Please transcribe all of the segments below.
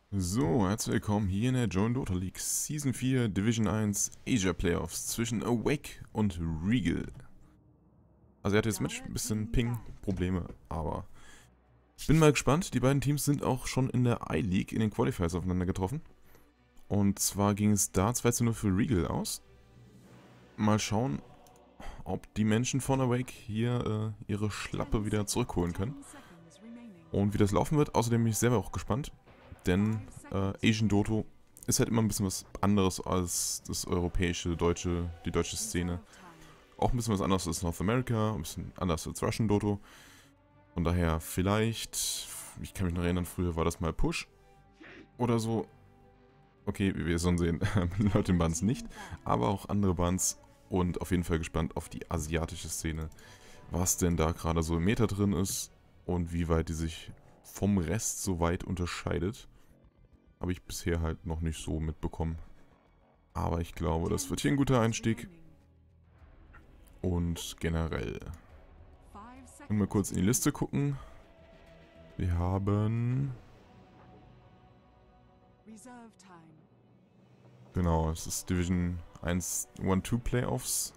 So, herzlich willkommen hier in der Join Dota League Season 4 Division 1 Asia Playoffs zwischen Awake und Regal. Also er hat jetzt mit ein bisschen Ping-Probleme, aber ich bin mal gespannt. Die beiden Teams sind auch schon in der I-League in den Qualifiers aufeinander getroffen. Und zwar ging es da 2:0 für Regal aus. Mal schauen, ob die Menschen von Awake hier ihre Schlappe wieder zurückholen können. Und wie das laufen wird. Außerdem bin ich selber auch gespannt. Denn Asian Doto ist halt immer ein bisschen was anderes als das europäische, die deutsche Szene. Auch ein bisschen was anderes als North America, ein bisschen anders als Russian Doto. Von daher vielleicht, ich kann mich noch erinnern, früher war das mal Push oder so. Okay, wir sollen sehen, laut den Bands nicht, aber auch andere Bands und auf jeden Fall gespannt auf die asiatische Szene. Was denn da gerade so im Meta drin ist und wie weit die sich vom Rest so weit unterscheidet. Habe ich bisher halt noch nicht so mitbekommen. Aber ich glaube, das wird hier ein guter Einstieg. Und generell. Und mal kurz in die Liste gucken. Wir haben... Genau, es ist Division 1 1-2 Playoffs.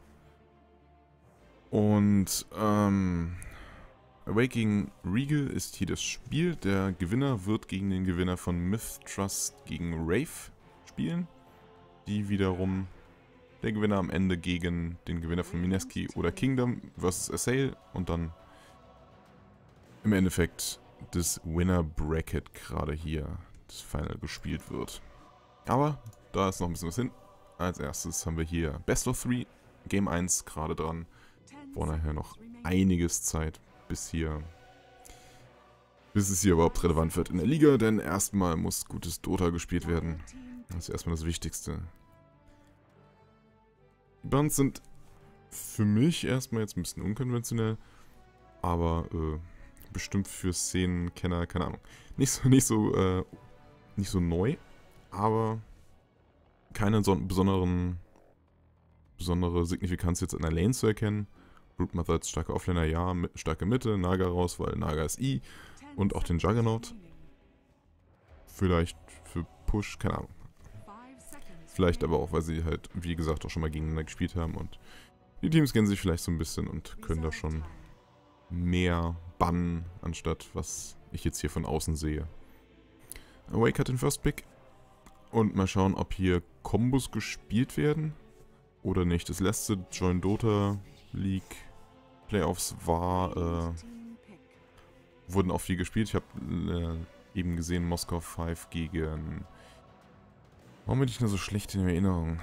Und Awake gegen Regal ist hier das Spiel. Der Gewinner wird gegen den Gewinner von Myth Trust gegen Rave spielen. Die wiederum der Gewinner am Ende gegen den Gewinner von Mineski oder Kingdom vs. Assail und dann im Endeffekt das Winner Bracket gerade hier, das Final gespielt wird. Aber da ist noch ein bisschen was hin. Als erstes haben wir hier Best of 3, Game 1 gerade dran. Vor nachher noch einiges Zeit. Bis es hier überhaupt relevant wird in der Liga, denn erstmal muss gutes Dota gespielt werden. Das ist erstmal das Wichtigste. Die Bands sind für mich erstmal jetzt ein bisschen unkonventionell, aber bestimmt für Szenenkenner, keine Ahnung. Nicht so neu, aber keine besondere Signifikanz jetzt in der Lane zu erkennen. Broodmother als starke Offlaner, ja, starke Mitte, Naga raus, weil Naga ist I. Und auch den Juggernaut. Vielleicht für Push, keine Ahnung. Vielleicht aber auch, weil sie halt, wie gesagt, auch schon mal gegeneinander gespielt haben. Und die Teams kennen sich vielleicht so ein bisschen und können da schon mehr bannen, anstatt was ich jetzt hier von außen sehe. Awake hat den First Pick. Und mal schauen, ob hier Kombos gespielt werden oder nicht. Das letzte Join Dota League Playoffs wurden auch viel gespielt. Ich habe eben gesehen, Moskau 5 gegen... Warum bin ich nur so schlecht in Erinnerung?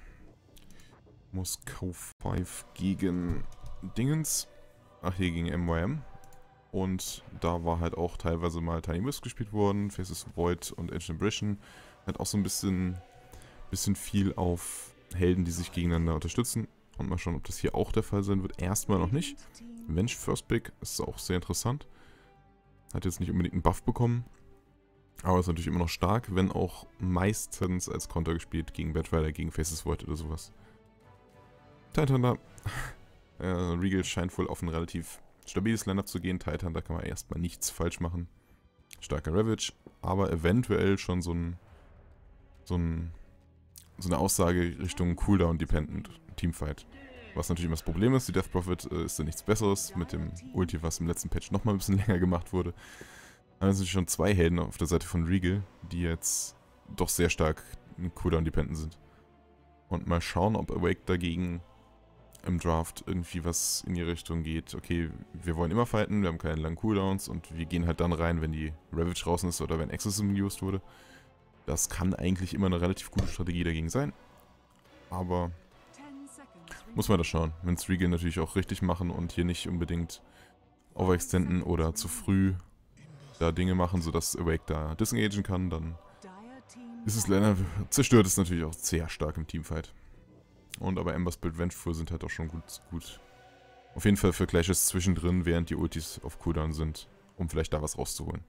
Moskau 5 gegen Dingens. Ach, hier gegen MYM. Und da war halt auch teilweise mal Tiny Wisp gespielt worden, Faces Void und Ancient Ambition. Hat auch so ein bisschen viel auf Helden, die sich gegeneinander unterstützen. Und mal schauen, ob das hier auch der Fall sein wird. Erstmal noch nicht. Venge First Pick ist auch sehr interessant. Hat jetzt nicht unbedingt einen Buff bekommen. Aber ist natürlich immer noch stark, wenn auch meistens als Konter gespielt gegen Batrider, gegen Faces Void oder sowas. Tidehunter. Regal scheint wohl auf ein relativ stabiles Line-Up zu gehen. Tidehunter kann man erstmal nichts falsch machen. Starker Ravage, aber eventuell schon so eine Aussage Richtung Cooldown-Dependent Teamfight. Was natürlich immer das Problem ist, die Death Prophet ist da nichts Besseres mit dem Ulti, was im letzten Patch nochmal ein bisschen länger gemacht wurde. Aber es sind schon zwei Helden auf der Seite von Regal, die jetzt doch sehr stark Cooldown-Dependent sind. Und mal schauen, ob Awake dagegen im Draft irgendwie was in die Richtung geht. Okay, wir wollen immer fighten, wir haben keine langen Cooldowns und wir gehen halt dann rein, wenn die Ravage draußen ist oder wenn Exorcism used wurde. Das kann eigentlich immer eine relativ gute Strategie dagegen sein. Aber muss man das schauen. Wenn es Regal natürlich auch richtig machen und hier nicht unbedingt overextenden oder zu früh da Dinge machen, sodass Awake da disengagen kann, dann ist es leider, zerstört es natürlich auch sehr stark im Teamfight. Und aber Ember Spirit Vengeful sind halt auch schon gut. Auf jeden Fall für Clashes zwischendrin, während die Ultis auf Cooldown sind, um vielleicht da was rauszuholen.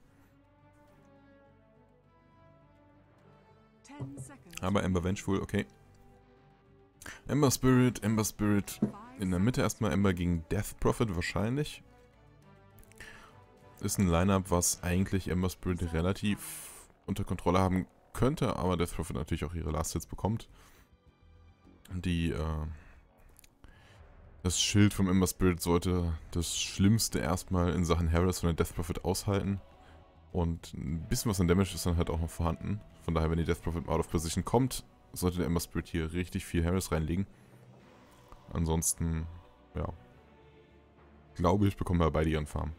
Aber Ember Vengeful, okay. Ember Spirit in der Mitte erstmal Ember gegen Death Prophet wahrscheinlich. Ist ein Line-Up, was eigentlich Ember Spirit relativ unter Kontrolle haben könnte, aber Death Prophet natürlich auch ihre Last Hits bekommt. Die, das Schild vom Ember Spirit sollte das Schlimmste erstmal in Sachen Harass von der Death Prophet aushalten. Und ein bisschen was an Damage ist dann halt auch noch vorhanden. Von daher, wenn die Death Prophet out of position kommt, sollte der Ember Spirit hier richtig viel Harass reinlegen. Ansonsten, ja, glaube ich, bekommen wir beide ihren Farm.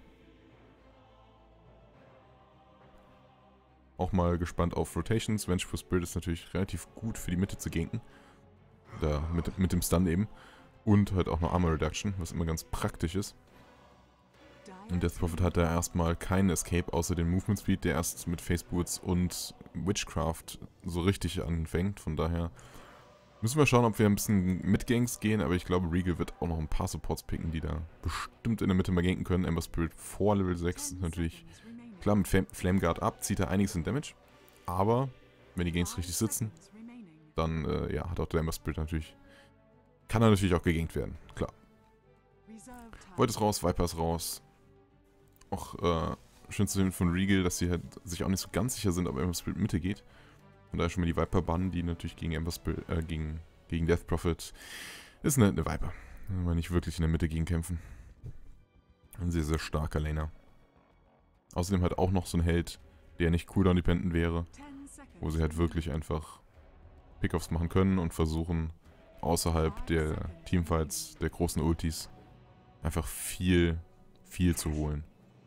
Auch mal gespannt auf Rotations. Vengeful Spirit ist natürlich relativ gut für die Mitte zu ganken. Da mit dem Stun eben. Und halt auch noch Armor Reduction, was immer ganz praktisch ist. Und Death Prophet hat da erstmal keinen Escape, außer den Movement Speed, der erst mit Face Boots und Witchcraft so richtig anfängt. Von daher müssen wir schauen, ob wir ein bisschen mit Ganks gehen, aber ich glaube, Regal wird auch noch ein paar Supports picken, die da bestimmt in der Mitte mal ganken können. Ember Spirit vor Level 6 ist natürlich klar, mit Flame Guard ab zieht er einiges in Damage, aber wenn die Ganks richtig sitzen, dann ja, hat auch der Ember Spirit natürlich, kann er natürlich auch gegankt werden, klar. Void ist raus, Viper ist raus. Auch schön zu sehen von Regal, dass sie halt sich auch nicht so ganz sicher sind, ob Ember Spirit Mitte geht. Von daher schon mal die Viper bannen, die natürlich gegen Ember Spirit, gegen Death Prophet ist eine Viper. Da will man nicht wirklich in der Mitte gegen kämpfen. Ein sehr, sehr starker Laner. Außerdem halt auch noch so ein Held, der nicht cooldown-dependent wäre, wo sie halt wirklich einfach Pickoffs machen können und versuchen, außerhalb der Teamfights, der großen Ultis, einfach viel zu holen.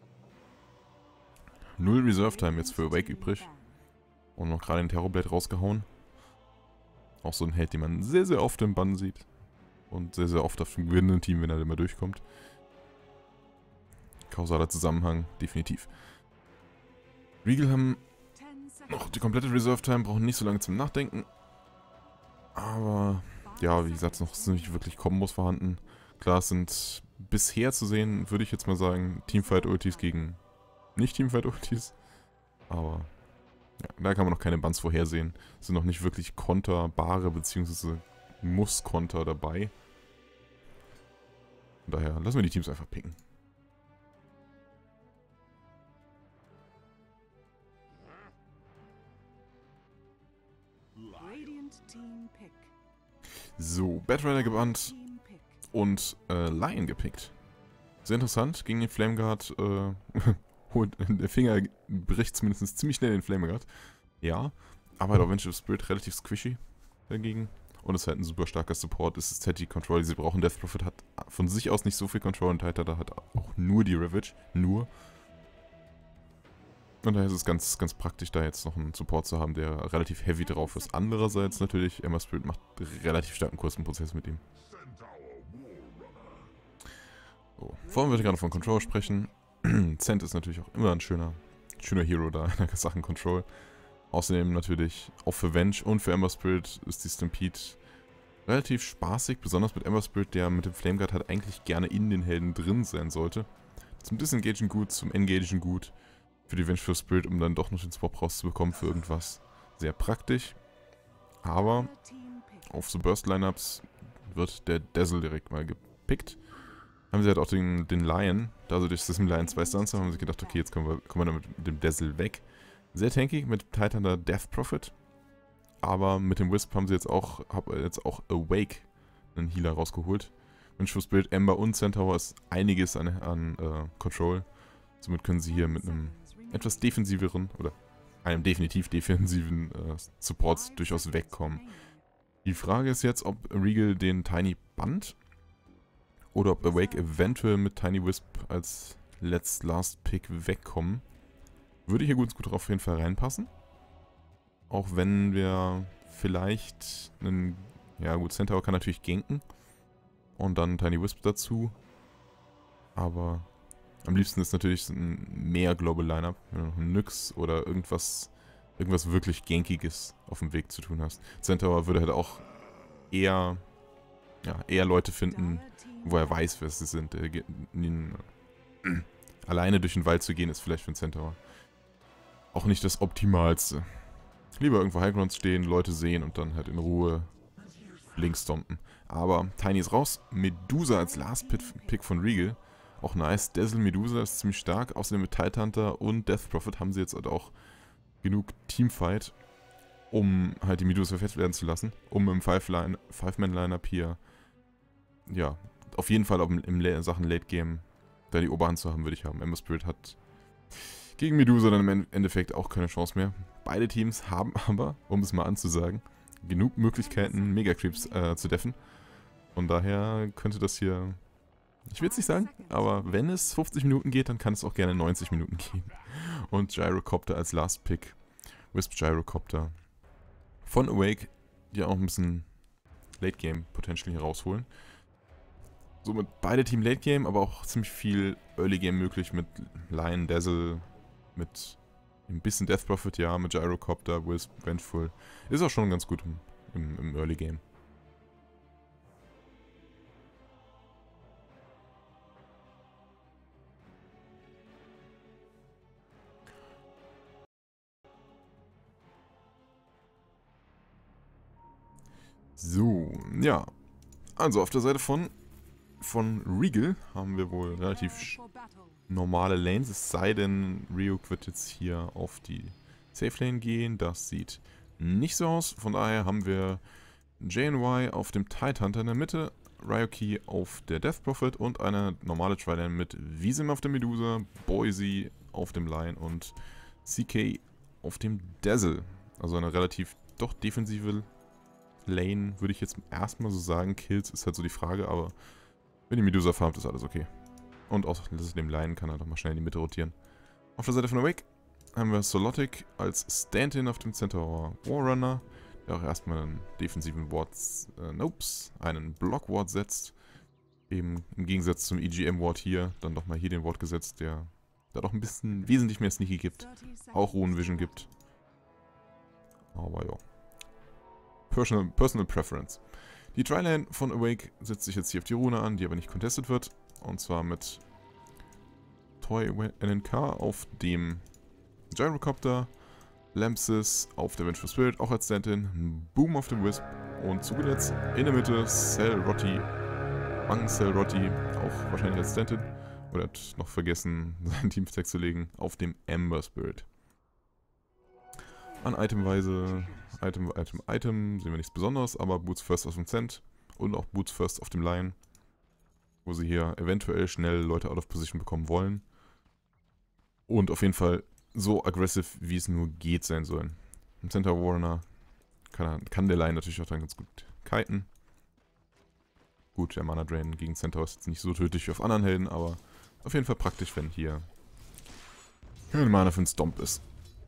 0 Reserve Time jetzt für Awake übrig. Und noch gerade den Terrorblade rausgehauen. Auch so ein Held, den man sehr, sehr oft im Bann sieht. Und sehr, sehr oft auf dem gewinnenden Team, wenn er immer durchkommt. Kausaler Zusammenhang, definitiv. Regal haben noch die komplette Reserve Time, brauchen nicht so lange zum Nachdenken. Aber, ja, wie gesagt, noch sind nicht wirklich Kombos vorhanden. Klar, es sind bisher zu sehen, würde ich jetzt mal sagen, Teamfight-Ultis gegen Nicht-Teamfight-Ultis. Aber, ja, da kann man noch keine Bans vorhersehen. Es sind noch nicht wirklich konterbare, beziehungsweise Muss-Konter dabei. Von daher lassen wir die Teams einfach picken. So, Batrider gebannt und Lion gepickt. Sehr interessant, gegen den Flameguard, der Finger bricht zumindest ziemlich schnell den Flameguard. Ja, aber halt auch Vengeful Spirit relativ squishy dagegen. Und ist halt ein super starker Support, es ist halt die Control, die sie brauchen. Death Prophet hat von sich aus nicht so viel Control und Tighter hat auch nur die Ravage, nur. Und daher ist es ganz, ganz praktisch, da jetzt noch einen Support zu haben, der relativ heavy drauf ist. Andererseits natürlich, Ember Spirit macht relativ starken Kurvenprozess mit ihm. So, vorhin wollte ich gerade von Control sprechen. Zent ist natürlich auch immer ein schöner Hero da in der Sachen Control. Außerdem natürlich auch für Venge und für Ember Spirit ist die Stampede relativ spaßig, besonders mit Ember Spirit, der mit dem Flameguard halt eigentlich gerne in den Helden drin sein sollte. Zum Disengagen gut, zum Engagen gut. Für die Vengeful Spirit, um dann doch noch den Swap rauszubekommen für irgendwas. Sehr praktisch. Aber auf so Burst-Lineups wird der Dazzle direkt mal gepickt. Haben sie halt auch den Lion, da sie durch System Lion 2 Stunts haben, haben sie gedacht, okay, jetzt kommen wir damit mit dem Dazzle weg. Sehr tanky mit Titan Death Prophet. Aber mit dem Wisp haben sie jetzt auch Awake einen Healer rausgeholt. Vengeful Spirit, Ember und Centaur ist einiges an Control. Somit können sie hier mit einem etwas defensiveren oder einem definitiv defensiven Support durchaus wegkommen. Die Frage ist jetzt, ob Regal den Tiny bannt oder ob Awake eventuell mit Tiny Wisp als Last Pick wegkommen. Würde hier gut auf jeden Fall reinpassen. Auch wenn wir vielleicht einen, ja gut, Centaur kann natürlich ganken und dann Tiny Wisp dazu, aber am liebsten ist natürlich ein mehr Global Lineup, wenn du noch einen Nyx oder irgendwas wirklich Gankiges auf dem Weg zu tun hast. Centaur würde halt auch eher Leute finden, wo er weiß, wer sie sind. Alleine durch den Wald zu gehen, ist vielleicht für einen Centaur auch nicht das Optimalste. Lieber irgendwo Highgrounds stehen, Leute sehen und dann halt in Ruhe links stompen. Aber Tiny ist raus. Medusa als Last Pick von Regal. Auch nice. Dazzle Medusa ist ziemlich stark. Außerdem mit Tidehunter und Death Prophet haben sie jetzt halt auch genug Teamfight, um halt die Medusa fett werden zu lassen, um im Five-Man-Lineup hier, ja, auf jeden Fall auch in Sachen Late Game da die Oberhand zu haben, würde ich haben. Ember Spirit hat gegen Medusa dann im Endeffekt auch keine Chance mehr. Beide Teams haben aber, um es mal anzusagen, genug Möglichkeiten, Mega-Creeps zu deffen. Von daher könnte das hier, ich will es nicht sagen, aber wenn es 50 Minuten geht, dann kann es auch gerne 90 Minuten gehen. Und Gyrocopter als Last Pick. Wisp Gyrocopter von Awake, die auch ein bisschen Late Game Potential hier rausholen. Somit beide Team Late Game, aber auch ziemlich viel Early Game möglich mit Lion, Dazzle, mit ein bisschen Death Prophet, ja, mit Gyrocopter, Wisp, Vengeful. Ist auch schon ganz gut im Early Game. So, ja. Also auf der Seite von Regal haben wir wohl relativ normale Lanes, es sei denn, Ryuk wird jetzt hier auf die Safe Lane gehen. Das sieht nicht so aus. Von daher haben wir JNY auf dem Tidehunter in der Mitte, Ryoki auf der Death Prophet und eine normale Tri-Lane mit Visem auf der Medusa, Boise auf dem Lion und CK auf dem Dazzle. Also eine relativ doch defensive Lane, würde ich jetzt erstmal so sagen. Kills ist halt so die Frage, aber wenn die Medusa farmt, ist alles okay. Und außerdem Lion kann er doch mal schnell in die Mitte rotieren. Auf der Seite von Awake haben wir Solotic als Stand-In auf dem Centaur Warrunner, der auch erstmal einen defensiven einen Block-Ward setzt. Eben im Gegensatz zum EGM-Ward hier, dann doch mal hier den Ward gesetzt, der da doch ein bisschen wesentlich mehr Sneaky gibt. Auch Rune-Vision gibt. Aber ja. Personal Preference. Die Tri-Lane von Awake setzt sich jetzt hier auf die Rune an, die aber nicht contested wird. Und zwar mit Toy NNK auf dem Gyrocopter, Lampsis auf der Vengeful Spirit, auch als Stand-In, Boom auf dem Wisp und zu guter Letzt in der Mitte Celrotti, Bang Celrotti, auch wahrscheinlich als Stand-In. Oder hat noch vergessen, seinen Teamstack zu legen, auf dem Ember Spirit. An Itemweise, Item, sehen wir nichts Besonderes, aber Boots First auf dem Cent und auch Boots First auf dem Lion, wo sie hier eventuell schnell Leute out of position bekommen wollen. Und auf jeden Fall so aggressive, wie es nur geht, sein sollen. Im Center Warner kann der Lion natürlich auch dann ganz gut kiten. Gut, der Mana Drain gegen Centaur ist jetzt nicht so tödlich wie auf anderen Helden, aber auf jeden Fall praktisch, wenn hier kein Mana für einen Stomp ist.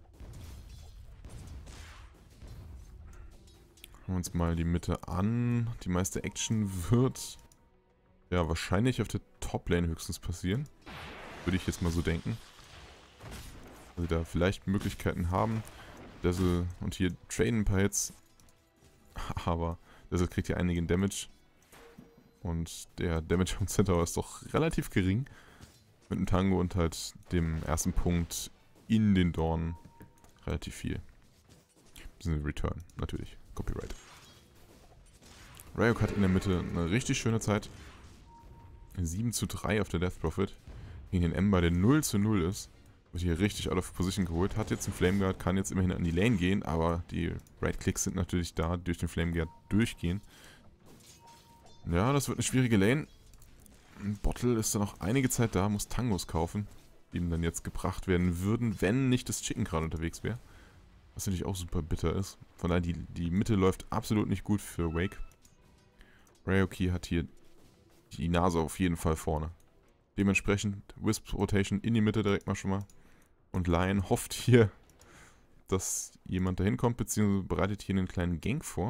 Schauen wir uns mal die Mitte an. Die meiste Action wird ja wahrscheinlich auf der Top-Lane höchstens passieren. Würde ich jetzt mal so denken. Also da vielleicht Möglichkeiten haben. Dazzle und hier traden ein paar Hits. Aber Dazzle kriegt hier einigen Damage. Und der Damage vom Centaur ist doch relativ gering. Mit dem Tango und halt dem ersten Punkt in den Dorn relativ viel. Return, natürlich. Copyright. Ryuk hat in der Mitte eine richtig schöne Zeit. 7:3 auf der Death Prophet. Gegen den Ember, der 0:0 ist. Wird hier richtig out of position geholt. Hat jetzt einen Flame Guard, kann jetzt immerhin an die Lane gehen, aber die Right-Clicks sind natürlich da, durch den Flame Guard durchgehen. Ja, das wird eine schwierige Lane. Bottle ist dann noch einige Zeit da, muss Tangos kaufen, die ihm dann jetzt gebracht werden würden, wenn nicht das Chicken gerade unterwegs wäre. Was natürlich auch super bitter ist. Von daher, die Mitte läuft absolut nicht gut für Wake. Ryoki hat hier die Nase auf jeden Fall vorne. Dementsprechend Wisp Rotation in die Mitte direkt mal schon mal. Und Lion hofft hier, dass jemand dahin kommt, beziehungsweise bereitet hier einen kleinen Gank vor.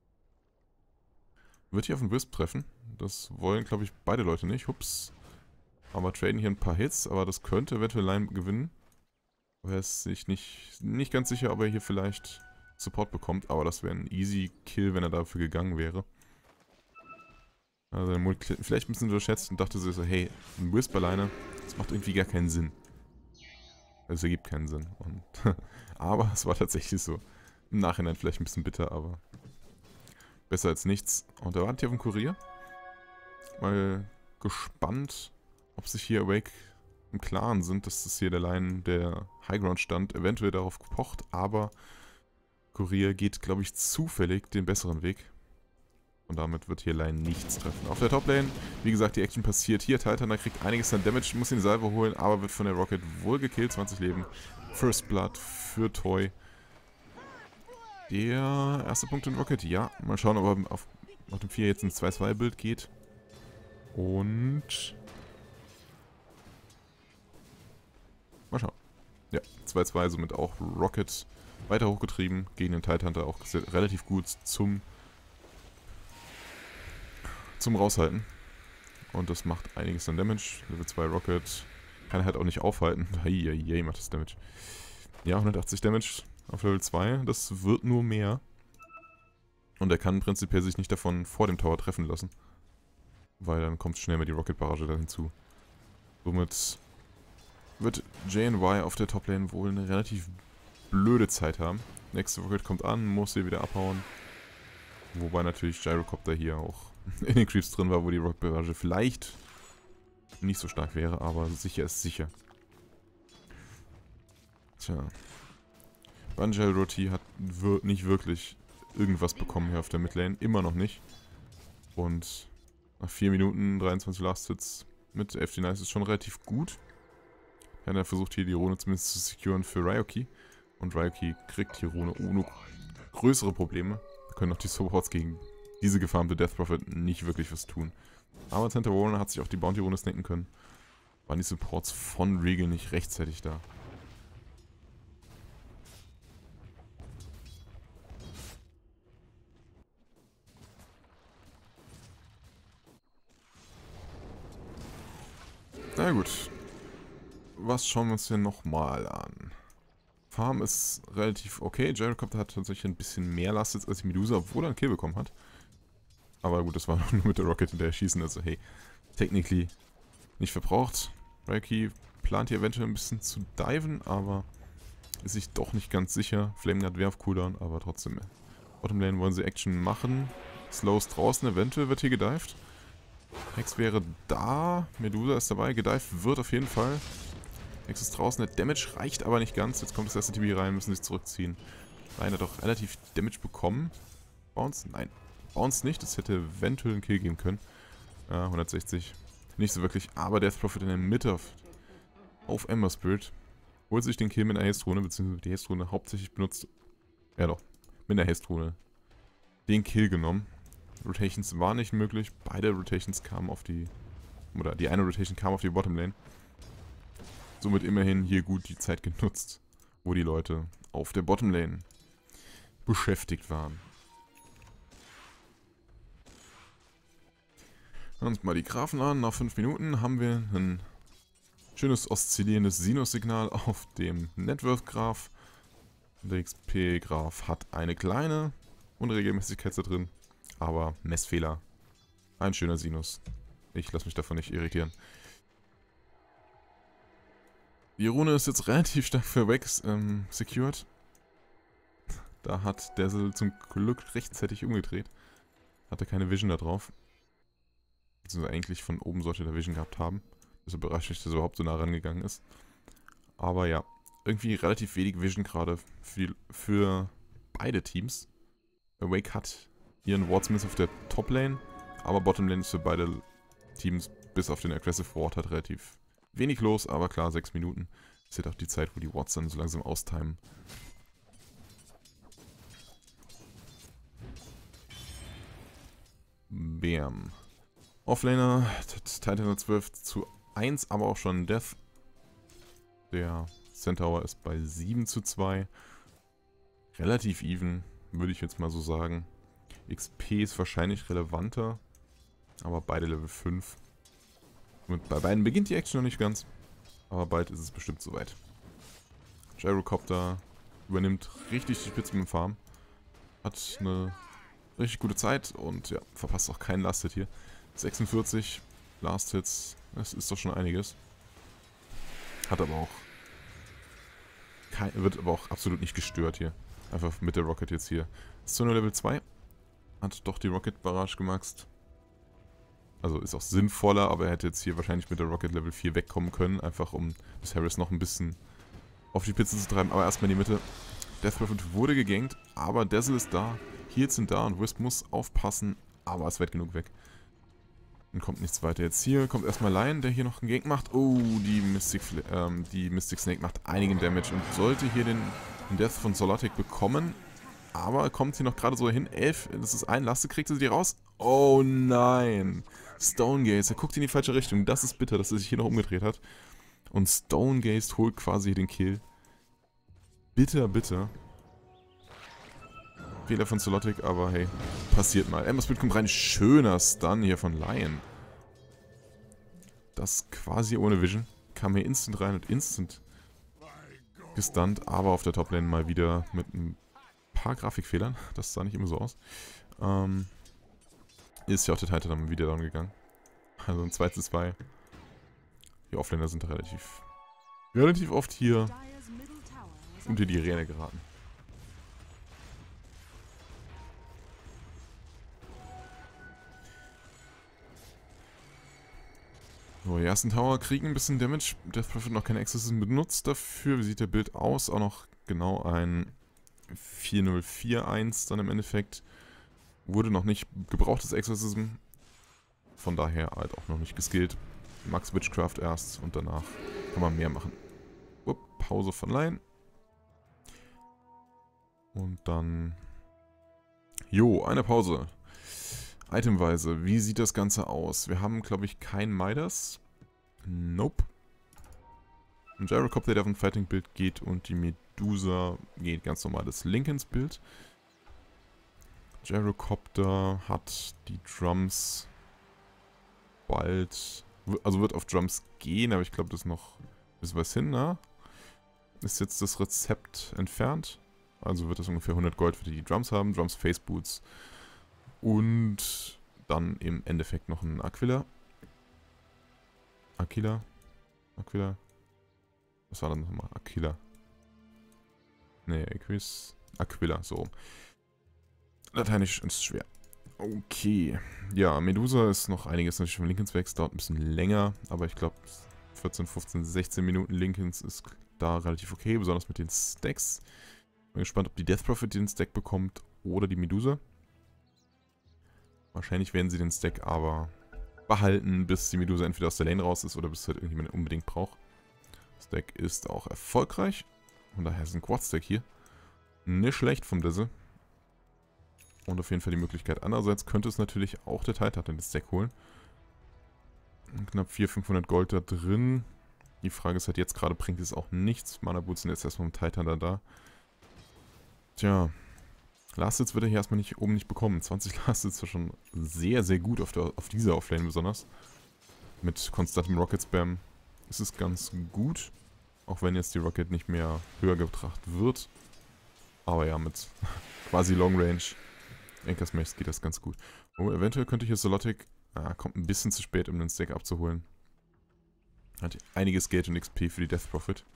Wird hier auf den Wisp treffen. Das wollen, glaube ich, beide Leute nicht. Hups. Aber traden hier ein paar Hits, aber das könnte eventuell Lion gewinnen. Er ist sich nicht ganz sicher, ob er hier vielleicht Support bekommt, aber das wäre ein easy Kill, wenn er dafür gegangen wäre. Also der Mut vielleicht ein bisschen unterschätzt und dachte so, hey, ein Wisp alleine, das macht irgendwie gar keinen Sinn. Es ergibt keinen Sinn. Und aber es war tatsächlich so. Im Nachhinein vielleicht ein bisschen bitter, aber besser als nichts. Und er wartet hier auf den Kurier. Mal gespannt, ob sich hier Awake im Klaren sind, dass das hier der Line der Highground stand, eventuell darauf gepocht, aber Kurier geht, glaube ich, zufällig den besseren Weg. Und damit wird hier Line nichts treffen. Auf der Toplane, wie gesagt, die Action passiert hier. Titan kriegt einiges an Damage, muss den Salvo holen, aber wird von der Rocket wohl gekillt. 20 Leben. First Blood für Toy. Der erste Punkt in Rocket, ja. Mal schauen, ob er auf dem 4 jetzt ein 2-2-Bild geht. Und... mal schauen. Ja, 2-2, somit auch Rocket weiter hochgetrieben. Gegen den Titan auch relativ gut zum Raushalten. Und das macht einiges an Damage. Level 2 Rocket kann er halt auch nicht aufhalten. Heieiei, macht das Damage. Ja, 180 Damage auf Level 2. Das wird nur mehr. Und er kann prinzipiell sich nicht davon vor dem Tower treffen lassen. Weil dann kommt schnell mal die Rocket-Barrage da hinzu. Somit wird JNY auf der Toplane wohl eine relativ blöde Zeit haben. Nächste Rocket kommt an, muss hier wieder abhauen. Wobei natürlich Gyrocopter hier auch in den Creeps drin war, wo die Rocket-Barrage vielleicht nicht so stark wäre, aber sicher ist sicher. Tja. Banjal Roti hat nicht wirklich irgendwas bekommen hier auf der Midlane. Immer noch nicht. Und nach 4 Minuten 23 Last Hits mit FD Nice ist schon relativ gut. Er versucht hier die Rune zumindest zu securen für Ryoki. Und Ryoki kriegt die Rune ohne größere Probleme. Da können auch die Supports gegen diese gefarmte Death Prophet nicht wirklich was tun. Aber Santa Warner hat sich auch die Bounty-Rune snacken können. Waren die Supports von Regal nicht rechtzeitig da. Na gut. Was schauen wir uns hier nochmal an? Farm ist relativ okay. Gyrocopter hat tatsächlich ein bisschen mehr Last jetzt als die Medusa, obwohl er einen Kill bekommen hat. Aber gut, das war nur mit der Rocket hinterher schießen, also hey, technically nicht verbraucht. Ryoki plant hier eventuell ein bisschen zu diven, aber ist sich doch nicht ganz sicher. Flameguard wäre auf Cooldown, aber trotzdem. Bottom Lane wollen sie Action machen. Slow ist draußen, eventuell wird hier gedived. Hex wäre da, Medusa ist dabei, gedived wird auf jeden Fall. Hex ist draußen, der Damage reicht aber nicht ganz. Jetzt kommt das erste TB rein, müssen sich zurückziehen. Rein hat doch relativ Damage bekommen. Bounce? Nein. Bounce nicht, das hätte eventuell einen Kill geben können. 160. Nicht so wirklich, aber Death Prophet in der Mitte auf Ember Spirit. Holt sich den Kill mit einer Haste-Rune, beziehungsweise die Haste-Rune hauptsächlich benutzt. Ja doch, mit einer Haste-Rune den Kill genommen. Rotations war nicht möglich. Beide Rotations kamen auf die... oder die eine Rotation kam auf die Bottom Lane. Somit immerhin hier gut die Zeit genutzt, wo die Leute auf der Bottom Lane beschäftigt waren. Schauen wir uns mal die Graphen an. Nach 5 Minuten haben wir ein schönes oszillierendes Sinus-Signal auf dem Networth-Graph. Der XP-Graph hat eine kleine Unregelmäßigkeit da drin, aber Messfehler. Ein schöner Sinus. Ich lasse mich davon nicht irritieren. Die Rune ist jetzt relativ stark für Wax secured. Da hat Dazzle zum Glück rechtzeitig umgedreht. Hatte keine Vision da drauf. Also eigentlich von oben sollte der Vision gehabt haben. Das überrascht mich, dass er überhaupt so nah rangegangen ist. Aber ja, irgendwie relativ wenig Vision gerade für beide Teams. Wake hat ihren Wardsmith auf der Top-Lane, aber Bottom-Lane ist für beide Teams bis auf den Aggressive Ward hat relativ wenig los, aber klar, 6 Minuten. Das ist halt auch die Zeit, wo die Wards dann so langsam austimen. Bam. Offlaner, Titan 12:1, aber auch schon Death. Der Centaur ist bei 7:2. Relativ even, würde ich jetzt mal so sagen. XP ist wahrscheinlich relevanter, aber beide Level 5. Und bei beiden beginnt die Action noch nicht ganz, aber bald ist es bestimmt soweit. Gyrocopter übernimmt richtig die Spitze mit dem Farm. Hat eine richtig gute Zeit und ja, verpasst auch keinen Last-Hit hier. 46 Last-Hits, das ist doch schon einiges. Hat aber auch... wird aber auch absolut nicht gestört hier. Einfach mit der Rocket jetzt hier. Ist zwar nur Level 2. Hat doch die Rocket Barrage gemaxt. Also ist auch sinnvoller, aber er hätte jetzt hier wahrscheinlich mit der Rocket Level 4 wegkommen können, einfach um das Harris noch ein bisschen auf die Pizza zu treiben. Aber erstmal in die Mitte. Death Prophet wurde gegankt, aber Dazzle ist da. Heals sind da und Wisp muss aufpassen, aber ist weit genug weg. Dann kommt nichts weiter. Jetzt hier kommt erstmal Lion, der hier noch einen Gank macht. Oh, die Mystic Snake macht einigen Damage und sollte hier den Death von Zolotic bekommen. Aber kommt hier noch gerade so hin. 11, das ist ein Laste, kriegt sie die raus. Oh nein. Stonegaze, er guckt in die falsche Richtung. Das ist bitter, dass er sich hier noch umgedreht hat. Und Stonegaze holt quasi den Kill. Bitter, bitter. Fehler von Zolotic, aber hey, passiert mal. Ember Spirit kommt rein. Schöner Stun hier von Lion. Das quasi ohne Vision. Kam hier instant rein und instant gestunt, aber auf der Toplane mal wieder mit ein paar Grafikfehlern. Das sah nicht immer so aus. Ist ja auch der Titan dann wieder down gegangen. Also ein 2:2. Die Offlaner sind da relativ oft hier unter die Räder geraten. So, die ersten Tower kriegen ein bisschen Damage. Death Prophet noch keine Exorcism benutzt dafür. Wie sieht der Bild aus? Auch noch genau ein 4041 dann im Endeffekt. Wurde noch nicht gebraucht, das Exorcism. Von daher halt auch noch nicht geskillt. Max Witchcraft erst und danach kann man mehr machen. Pause von Lion. Und dann... Jo, eine Pause. Itemweise, wie sieht das Ganze aus? Wir haben, glaube ich, kein Midas. Nope. Ein Gyrocopter, der auf ein Fighting-Bild geht und die Medusa geht ganz normal das Lincolns-Bild. Gyrocopter hat die Drums bald... Also wird auf Drums gehen, aber ich glaube, das ist noch ein bisschen was hin, ne? Ist jetzt das Rezept entfernt. Also wird das ungefähr 100 Gold für die Drums haben. Drums, Face Boots. Und dann im Endeffekt noch ein Aquila. Aquila? Was war das nochmal? Aquila. Ne, Aquila, so. Lateinisch ist schwer. Okay. Ja, Medusa ist noch einiges natürlich von Lincolns weg. Es dauert ein bisschen länger, aber ich glaube 14, 15, 16 Minuten Lincolns ist da relativ okay, besonders mit den Stacks. Bin gespannt, ob die Death Prophet den Stack bekommt oder die Medusa. Wahrscheinlich werden sie den Stack aber behalten, bis die Medusa entweder aus der Lane raus ist oder bis halt irgendjemand unbedingt braucht. Stack ist auch erfolgreich. Und daher ist ein Quad-Stack hier. Nicht schlecht vom Dazzle. Und auf jeden Fall die Möglichkeit. Andererseits könnte es natürlich auch der Titan den Stack holen. Knapp 400-500 Gold da drin. Die Frage ist halt jetzt gerade, bringt es auch nichts. Mana Boots sind jetzt erstmal im Titan da. Tja. Last-Hits wird er hier erstmal oben nicht bekommen. 20 Last-Hits war schon sehr, sehr gut auf dieser Offlane besonders. Mit konstantem Rocket-Spam ist es ganz gut. Auch wenn jetzt die Rocket nicht mehr höher gebracht wird. Aber ja, mit quasi Long Range Anchor Smash geht das ganz gut. Oh, eventuell könnte hier Zolotic... kommt ein bisschen zu spät, um den Stack abzuholen. Hat einiges Geld und XP für die Death Prophet.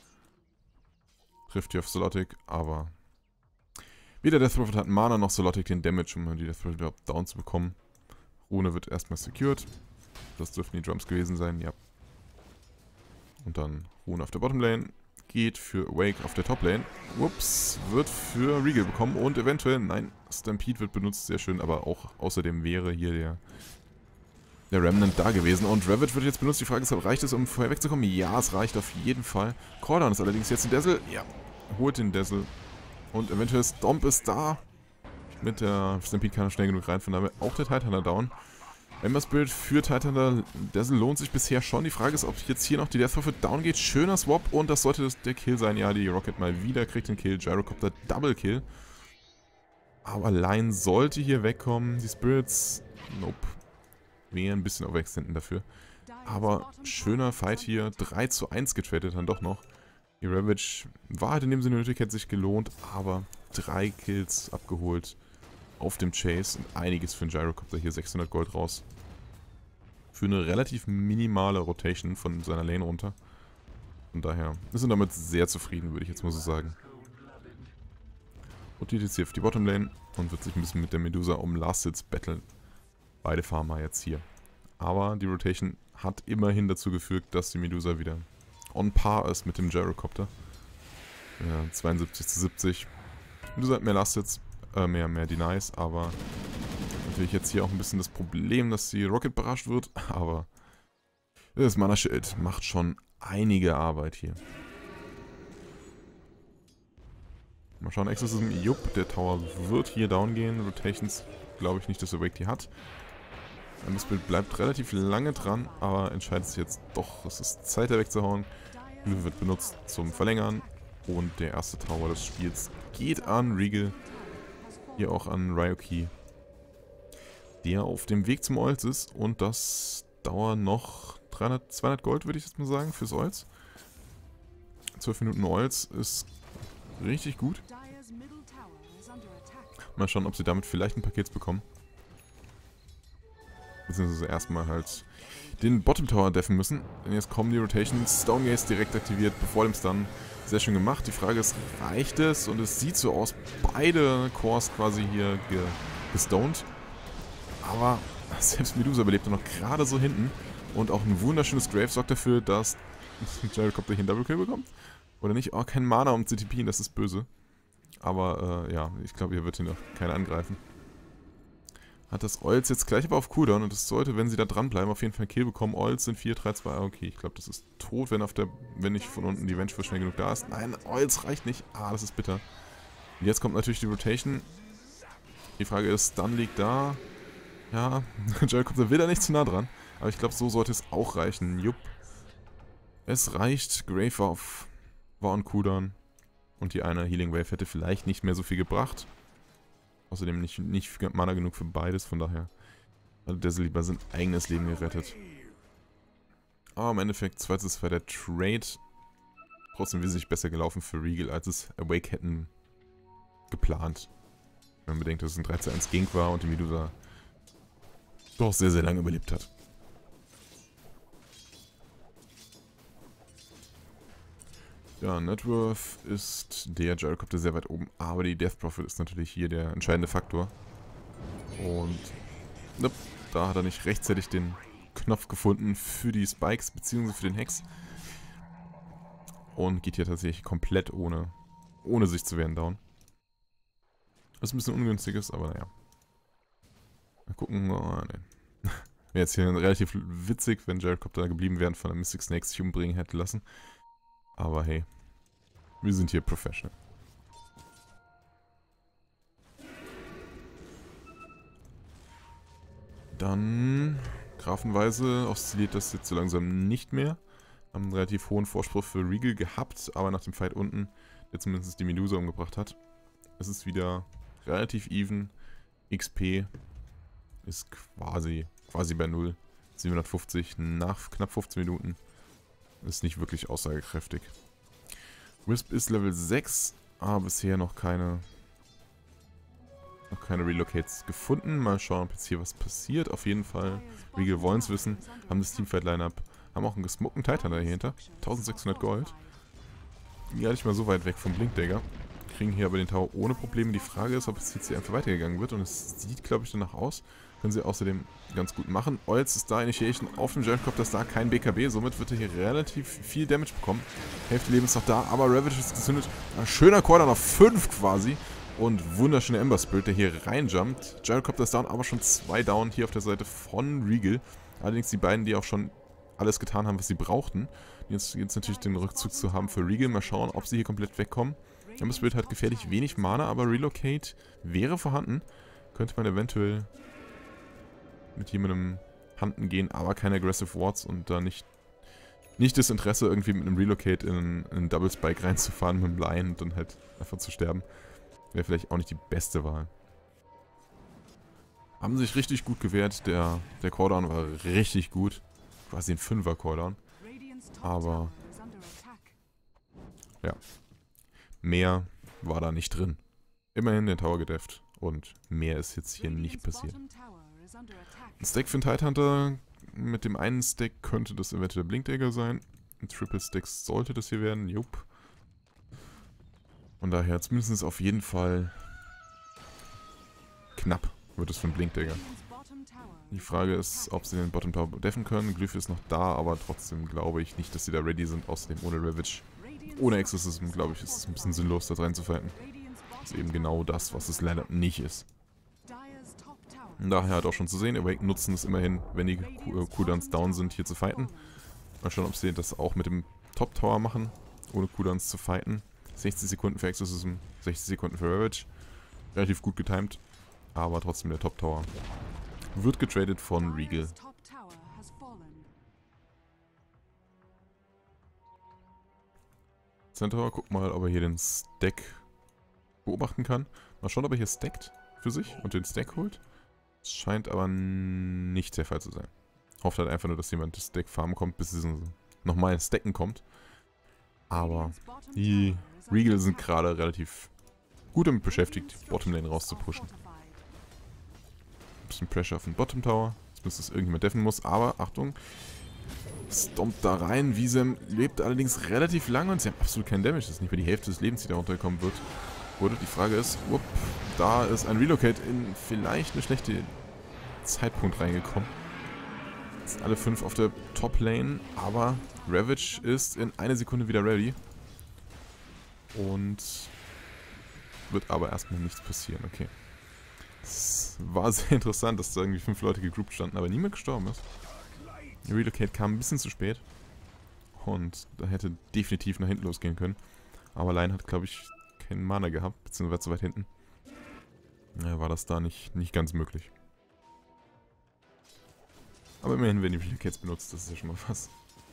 Trifft hier auf Zolotic, aber... Weder Death Prophet hat Mana noch Zolotic den Damage, um die Death Prophet überhaupt down zu bekommen. Rune wird erstmal secured. Das dürften die Drums gewesen sein, ja. Und dann Rune auf der Bottom Lane. Geht für Awake auf der Top Lane. Ups, wird für Regal bekommen und eventuell, nein, Stampede wird benutzt, sehr schön, aber auch außerdem wäre hier der Remnant da gewesen. Und Ravage wird jetzt benutzt. Die Frage ist, reicht es, um vorher wegzukommen? Ja, es reicht auf jeden Fall. Cordon ist allerdings jetzt ein Dazzle. Ja, holt den Dazzle. Und eventuell Stomp ist da. Mit der Stampede kann er schnell genug rein, von daher auch der Titana down. Ember Spirit für Titana Dazzle lohnt sich bisher schon. Die Frage ist, ob jetzt hier noch die Death Prophet down geht. Schöner Swap und das sollte der Kill sein. Ja, die Rocket mal wieder kriegt den Kill. Gyrocopter Double Kill. Aber Lion sollte hier wegkommen. Die Spirits, nope. Wären ein bisschen overextenden dafür. Aber schöner Fight hier. 3:1 getradet dann doch noch. Die Ravage war halt in dem Sinne nötig, hätte sich gelohnt, aber 3 Kills abgeholt auf dem Chase und einiges für den Gyrocopter. Hier 600 Gold raus. Für eine relativ minimale Rotation von seiner Lane runter. Von daher, wir sind damit sehr zufrieden, würde ich jetzt mal so sagen. Rotiert jetzt hier auf die Bottom Lane und wird sich ein bisschen mit der Medusa um Last Hits battlen. Beide Farmer jetzt hier Aber die Rotation hat immerhin dazu geführt, dass die Medusa wieder on par ist mit dem Gyrocopter. Ja, 72:70. Medusa hat mehr Last jetzt, mehr Denies, aber natürlich jetzt hier auch ein bisschen das Problem, dass die Rocket barraged wird, aber das Mana Shield macht schon einige Arbeit hier. Mal schauen, Exorcism, jupp, der Tower wird hier down gehen. Rotations glaube ich nicht, dass Awake die hat. Das Bild bleibt relativ lange dran, aber entscheidet sich jetzt doch, es ist Zeit, da wegzuhauen. Hilfe wird benutzt zum Verlängern und der erste Tower des Spiels geht an Regal. Hier auch an Ryoki, der auf dem Weg zum Olz ist und das dauert noch 200 Gold, würde ich jetzt mal sagen, fürs Olz. 12 Minuten Olz ist richtig gut. Mal schauen, ob sie damit vielleicht ein Paket bekommen. Beziehungsweise erstmal halt den Bottom Tower deffen müssen. Denn jetzt kommen die Rotations. Stonegaze direkt aktiviert, bevor dem Stun. Sehr schön gemacht. Die Frage ist, reicht es? Und es sieht so aus, beide Cores quasi hier gestoned. Aber selbst Medusa überlebt noch gerade so hinten. Und auch ein wunderschönes Grave sorgt dafür, dass Gyrocopter hier einen Double Kill bekommt. Oder nicht? Oh, kein Mana um CTP, das ist böse. Aber ja, ich glaube, hier wird hier noch keiner angreifen. Hat das Olz jetzt gleich aber auf Cooldown und es sollte, wenn sie da dranbleiben, auf jeden Fall einen Kill bekommen. Olz sind 4, 3, 2, okay, ich glaube, das ist tot, wenn nicht von unten die Vengeful schnell genug da ist. Nein, Olz reicht nicht. Ah, das ist bitter. Und jetzt kommt natürlich die Rotation. Die Frage ist, Stun liegt da. Ja, Gyrocopter will da nicht zu nah dran. Aber ich glaube, so sollte es auch reichen. Jupp. Es reicht. Grave war on Cooldown. Und die eine Healing Wave hätte vielleicht nicht mehr so viel gebracht. Außerdem nicht Mana genug für beides, von daher hat der lieber sein eigenes Leben gerettet. Aber im Endeffekt, zweites war der Trade. Trotzdem wesentlich besser gelaufen für Regal, als es Awake hätten geplant. Wenn man bedenkt, dass es ein 3:1 Gank war und die Medusa doch sehr, sehr lange überlebt hat. Ja, Networth ist der Gyrocopter sehr weit oben, aber die Death Profit ist natürlich hier der entscheidende Faktor. Und ne, da hat er nicht rechtzeitig den Knopf gefunden für die Spikes bzw. für den Hex. Und geht hier tatsächlich komplett ohne sich zu wehren down. Was ein bisschen ungünstig ist, aber naja. Mal gucken, oh ne. Wäre jetzt hier relativ witzig, wenn Gyrocopter geblieben wären, von der Mystic Snake sich umbringen hätte lassen. Aber hey, wir sind hier professional. Dann, grafenweise oszilliert das jetzt so langsam nicht mehr. Haben einen relativ hohen Vorsprung für Regal gehabt, aber nach dem Fight unten, der zumindest die Medusa umgebracht hat, ist es wieder relativ even. XP ist quasi bei 0. 750 nach knapp 15 Minuten. Ist nicht wirklich aussagekräftig. Wisp ist Level 6, aber bisher noch keine Relocates gefunden. Mal schauen, ob jetzt hier was passiert. Auf jeden Fall, Regal wollen es wissen, haben das Teamfight-Line-Up, haben auch einen gesmuckten Titan dahinter. 1600 Gold. Gar nicht mal so weit weg vom Blinkdagger. Kriegen hier aber den Tower ohne Probleme. Die Frage ist, ob es jetzt hier einfach weitergegangen wird. Und es sieht, glaube ich, danach aus. Können sie außerdem ganz gut machen. Olz ist da, Initiation auf dem Gyrocopter ist da, kein BKB. Somit wird er hier relativ viel Damage bekommen. Hälfte Leben ist noch da, aber Ravage ist gezündet. Ein schöner Quarter auf 5 quasi. Und wunderschöner Ember Spirit, der hier reinjumpt. Gyrocopter ist down, aber schon 2 down hier auf der Seite von Regal. Allerdings die beiden, die auch schon alles getan haben, was sie brauchten. Jetzt natürlich den Rückzug zu haben für Regal. Mal schauen, ob sie hier komplett wegkommen. Ember Spirit hat gefährlich wenig Mana, aber Relocate wäre vorhanden. Könnte man eventuell mit jemandem handen gehen, aber keine Aggressive Wards und da nicht das Interesse, irgendwie mit einem Relocate in einen Double Spike reinzufahren mit dem Lion und dann halt einfach zu sterben. Wäre vielleicht auch nicht die beste Wahl. Haben sich richtig gut gewehrt. Der Cooldown war richtig gut. Quasi ein 5er Cooldown. Aber ja, mehr war da nicht drin. Immerhin den Tower gedefft und mehr ist jetzt hier nicht passiert. Ein Stack für den Tidehunter. Mit dem einen Stack könnte das eventuell der Blinkdagger sein. Ein Triple Stack sollte das hier werden. Jupp. Von daher zumindest auf jeden Fall knapp wird es für den Blinkdagger. Die Frage ist, ob sie den Bottom Tower deffen können. Glyph ist noch da, aber trotzdem glaube ich nicht, dass sie da ready sind. Außerdem ohne Ravage, ohne Exorcism, glaube ich, ist es ein bisschen sinnlos, da rein zu fighten. Das ist eben genau das, was es leider nicht ist. Und daher halt auch schon zu sehen, Awake nutzen es immerhin, wenn die Cooldowns down sind, hier zu fighten. Mal schauen, ob sie das auch mit dem Top Tower machen, ohne Cooldowns zu fighten. 60 Sekunden für Exorcism, 60 Sekunden für Ravage. Relativ gut getimed, aber trotzdem der Top Tower wird getradet von Regal. Centaur, guck mal, ob er hier den Stack beobachten kann. Mal schauen, ob er hier stackt für sich und den Stack holt. Das scheint aber nicht der Fall zu sein. Hofft halt einfach nur, dass jemand das Stack farmen kommt, bis es nochmal ins Stacken kommt. Aber die Regal sind gerade relativ gut damit beschäftigt, die Bottomlane rauszupushen. Ein bisschen Pressure auf den Bottom Tower, bis es irgendjemand deffen muss, aber Achtung, stompt da rein. Wiesem lebt allerdings relativ lange und sie haben absolut keinen Damage. Das ist nicht mehr die Hälfte des Lebens, die da runtergekommen wird. Oder die Frage ist, da ist ein Relocate in vielleicht eine schlechte Zeitpunkt reingekommen. Jetzt sind alle 5 auf der Top Lane, aber Ravage ist in einer Sekunde wieder ready. Und wird aber erstmal nichts passieren, okay. Es war sehr interessant, dass da irgendwie 5 Leute gegroupt standen, aber niemand gestorben ist. Relocate kam ein bisschen zu spät. Und da hätte definitiv nach hinten losgehen können. Aber Lion hat, glaube ich, keinen Mana gehabt, beziehungsweise zu weit hinten. Daher war das da nicht ganz möglich. Aber immerhin werden die Relocates benutzt, das ist ja schon mal was.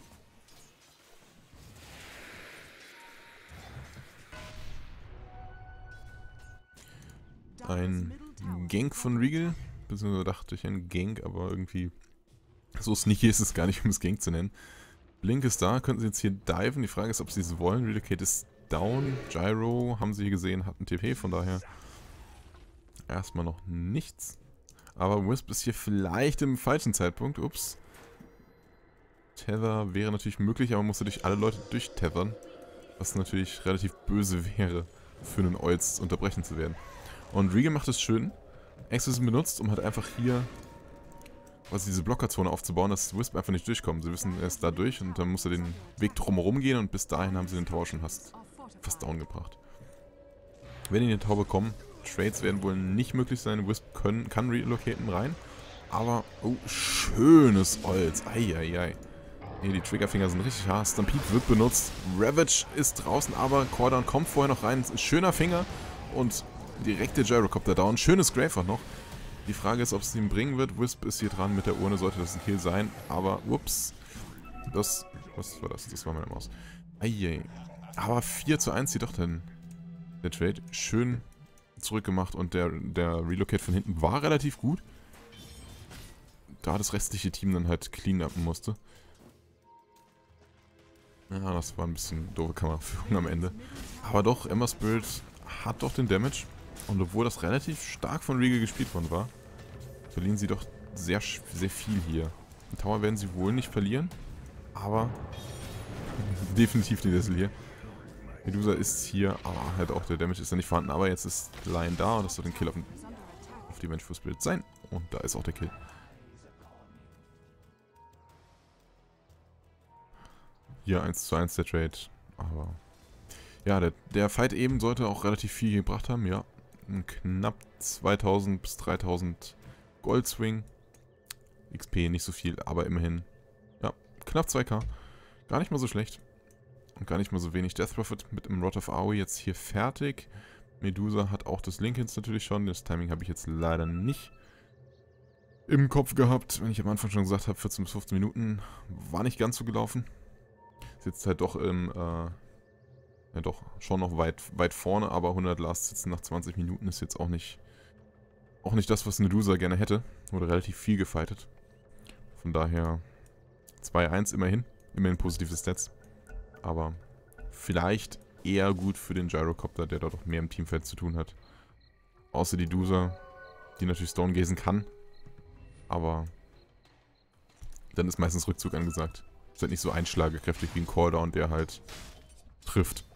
Ein Gank von Regal, beziehungsweise dachte ich ein Gank, aber irgendwie so sneaky ist es gar nicht, um es Gank zu nennen. Blink ist da, könnten sie jetzt hier diven. Die Frage ist, ob sie es wollen. Relocate ist down. Gyro, haben sie hier gesehen, hat einen TP, von daher erstmal noch nichts. Aber Wisp ist hier vielleicht im falschen Zeitpunkt. Ups. Tether wäre natürlich möglich, aber man muss natürlich alle Leute durchtethern. Was natürlich relativ böse wäre, für einen Olz unterbrechen zu werden. Und Regal macht es schön. Exorcism benutzt, um halt einfach hier diese Blockerzone aufzubauen, dass Wisp einfach nicht durchkommt. Sie wissen, er ist da durch und dann muss er den Weg drumherum gehen und bis dahin haben sie den Tower schon fast down gebracht. Wenn die in den Tower bekommen, Trades werden wohl nicht möglich sein. Wisp kann relocaten rein. Aber, oh, schönes Holz. Eieiei. Hier, die Triggerfinger sind richtig hart. Stampede wird benutzt. Ravage ist draußen, aber Cordon kommt vorher noch rein. Schöner Finger und direkte Gyrocopter down. Schönes Grave auch noch. Die Frage ist, ob es ihn bringen wird. Wisp ist hier dran mit der Urne, sollte das ein Kill sein. Aber, ups. Was war das? Das war meine Maus. Eieiei. Aber 4:1 sieht doch dann der Trade. Schön zurückgemacht und der Relocate von hinten war relativ gut. Da das restliche Team dann halt clean upen musste. Ja, das war ein bisschen doofe Kameraführung am Ende. Aber doch, Ember Spirit hat doch den Damage. Und obwohl das relativ stark von Regal gespielt worden war, verlieren sie doch sehr viel hier. Den Tower werden sie wohl nicht verlieren, aber definitiv die Dessel hier. Medusa ist hier, aber halt auch der Damage ist ja nicht vorhanden. Aber jetzt ist Lion da und das soll den Kill auf die Vengeful Spirit sein. Und da ist auch der Kill. Hier 1:1 der Trade, aber ja, der Fight eben sollte auch relativ viel gebracht haben, ja. Knapp 2000 bis 3000 Goldswing. XP nicht so viel, aber immerhin, ja, knapp 2k. Gar nicht mal so schlecht. Und gar nicht mal so wenig. Death Prophet mit dem Rod of Aoi jetzt hier fertig. Medusa hat auch das Linkens natürlich schon. Das Timing habe ich jetzt leider nicht im Kopf gehabt. Wenn ich am Anfang schon gesagt habe, 14 bis 15 Minuten, war nicht ganz so gelaufen. Ist jetzt halt doch ja doch, schon noch weit vorne, aber 100 Last sitzen nach 20 Minuten ist jetzt auch nicht das, was Medusa gerne hätte. Wurde relativ viel gefightet. Von daher 2:1 immerhin positive Stats. Aber vielleicht eher gut für den Gyrocopter, der dort auch mehr im Teamfeld zu tun hat. Außer die Dusa, die natürlich Stonegazen kann. Aber dann ist meistens Rückzug angesagt. Ist halt nicht so einschlagekräftig wie ein Cooldown, der halt trifft.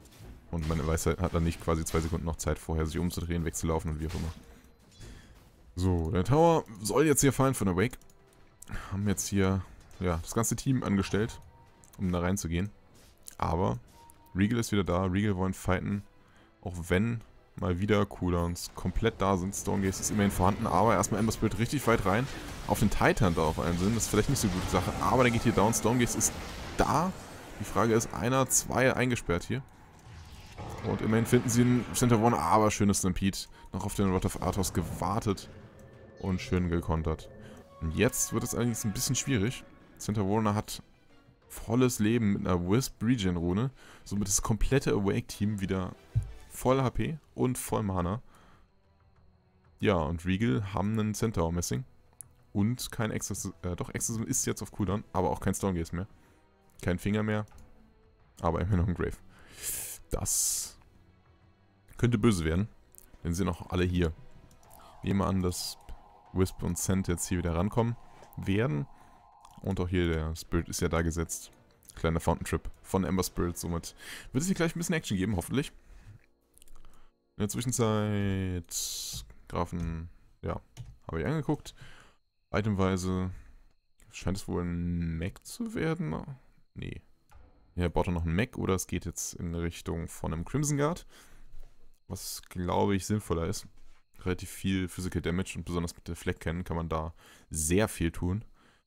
Und man weiß halt, hat dann nicht quasi 2 Sekunden noch Zeit vorher, sich umzudrehen, wegzulaufen und wie auch immer. So, der Tower soll jetzt hier fallen von der Wake. Haben jetzt hier, ja, das ganze Team angestellt, um da reinzugehen. Aber Regal ist wieder da. Regal wollen fighten. Auch wenn mal wieder Cooldowns komplett da sind. Stonegaze ist immerhin vorhanden, aber erstmal Ember Spirit richtig weit rein. Auf den Titan da auf einen Sinn. Das ist vielleicht nicht so eine gute Sache, aber der geht hier down. Stonegaze ist da. Die Frage ist, einer, zwei eingesperrt hier. Und immerhin finden sie einen Center One, aber schönes Stampede. Noch auf den Rod of Arthos gewartet. Und schön gekontert. Und jetzt wird es allerdings ein bisschen schwierig. Center Warner hat volles Leben mit einer Wisp Regen Rune. Somit ist das komplette Awake-Team wieder voll HP und voll Mana. Ja, und Regal haben einen Centaur Missing. Und kein Exorcism, doch Exorcism ist jetzt auf Cooldown, aber auch kein Stonegaze mehr. Kein Finger mehr, aber immerhin noch ein Grave. Das könnte böse werden, denn sie sind auch alle hier. Ich nehme an, dass Wisp und Cent jetzt hier wieder rankommen werden. Und auch hier der Spirit ist ja da gesetzt. Kleiner Fountain Trip von Ember Spirit. Somit wird es hier gleich ein bisschen Action geben, hoffentlich. In der Zwischenzeit Grafen, ja, habe ich angeguckt. Itemweise scheint es wohl ein Mech zu werden. Nee. Ja, baut er noch einen Mech oder es geht jetzt in Richtung von einem Crimson Guard. Was, glaube ich, sinnvoller ist. Relativ viel Physical Damage und besonders mit der Fleck Cannon kann man da sehr viel tun.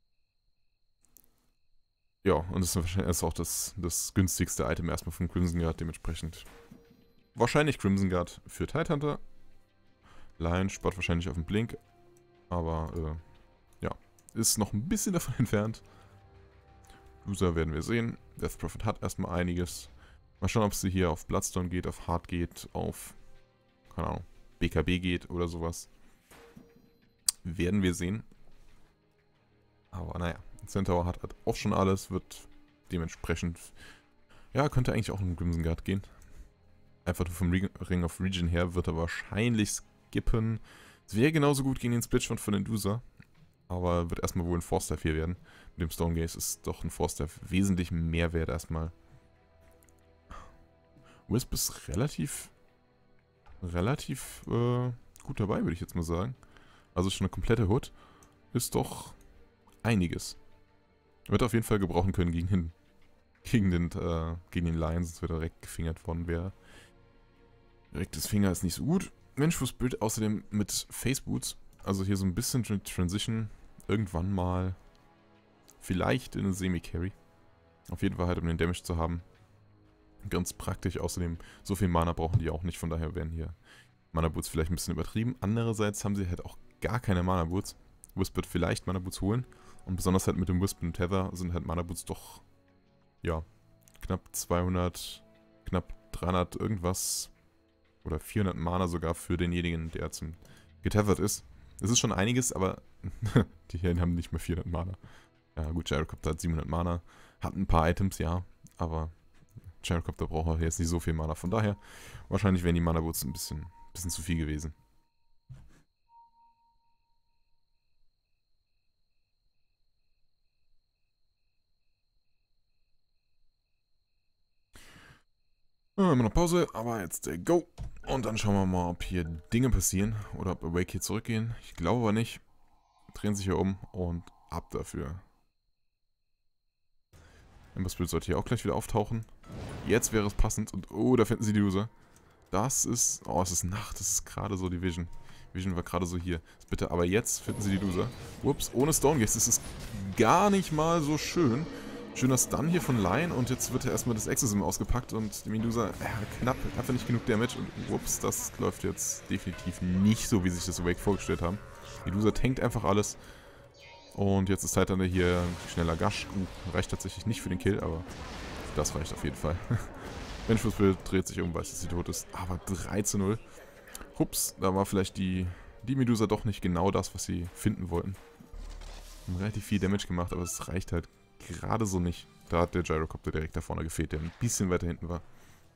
Ja, und das ist wahrscheinlich auch das günstigste Item erstmal vom Crimson Guard, dementsprechend. Wahrscheinlich Crimson Guard für Tidehunter. Lion spart wahrscheinlich auf den Blink, aber ja, ist noch ein bisschen davon entfernt. Loser werden wir sehen. Death Prophet hat erstmal einiges. Mal schauen, ob sie hier auf Bloodstone geht, auf Hard geht, auf, keine Ahnung, BKB geht oder sowas. Werden wir sehen. Aber naja, Centaur hat auch schon alles, wird dementsprechend, ja, könnte eigentlich auch in Crimson Guard gehen. Einfach nur vom Ring of Regen her wird er wahrscheinlich skippen. Es wäre genauso gut gegen den Splitshot von Endusa, aber wird erstmal wohl ein Force-Dive hier werden. Mit dem Stonegaze ist doch ein Force-Dive wesentlich mehr wert erstmal. Wisp ist relativ gut dabei, würde ich jetzt mal sagen. Also schon eine komplette Hood ist doch einiges. Wird auf jeden Fall gebrauchen können gegen den Lion, sonst wird er direkt gefingert worden wäre. Direktes Finger ist nicht so gut. Vengeful Spirit außerdem mit Face Boots. Also hier so ein bisschen Transition. Irgendwann mal. Vielleicht in eine Semi-Carry. Auf jeden Fall halt, um den Damage zu haben. Ganz praktisch. Außerdem, so viel Mana brauchen die auch nicht. Von daher werden hier Mana Boots vielleicht ein bisschen übertrieben. Andererseits haben sie halt auch gar keine Mana Boots. Wisp wird vielleicht Mana Boots holen. Und besonders halt mit dem Wisp und Tether sind halt Mana Boots doch, ja, knapp 200, knapp 300 irgendwas. Oder 400 Mana sogar für denjenigen, der zum getethert ist. Das ist schon einiges, aber die hier haben nicht mehr 400 Mana. Ja gut, Gyrocopter hat 700 Mana. Hat ein paar Items, ja. Aber Gyrocopter braucht auch jetzt nicht so viel Mana. Von daher, wahrscheinlich wären die Mana-Boots ein bisschen zu viel gewesen. Immer noch Pause, aber jetzt go. Und dann schauen wir mal, ob hier Dinge passieren oder ob Awake hier zurückgehen. Ich glaube aber nicht. Drehen sich hier um und ab dafür. Ember Spirit sollte hier auch gleich wieder auftauchen. Jetzt wäre es passend und oh, da finden sie die Loser. Das ist, oh, es ist Nacht, das ist gerade so die Vision. Vision war gerade so hier. Bitte, aber jetzt finden sie die Loser. Ups, ohne Stonegaze, das ist gar nicht mal so schön. Schöner Stun hier von Lion und jetzt wird erstmal das Exorcism ausgepackt und die Medusa, knapp, einfach nicht genug Damage und ups, das läuft jetzt definitiv nicht so, wie sich das Awake vorgestellt haben. Medusa tankt einfach alles und jetzt ist Titan hier schneller Gush. Reicht tatsächlich nicht für den Kill, aber das reicht auf jeden Fall. Vengeful Spirit dreht sich um, weiß, dass sie tot ist, aber 3:0. Hups, da war vielleicht die Medusa doch nicht genau das, was sie finden wollten. Haben relativ viel Damage gemacht, aber es reicht halt gerade so nicht. Da hat der Gyrocopter direkt da vorne gefehlt, der ein bisschen weiter hinten war.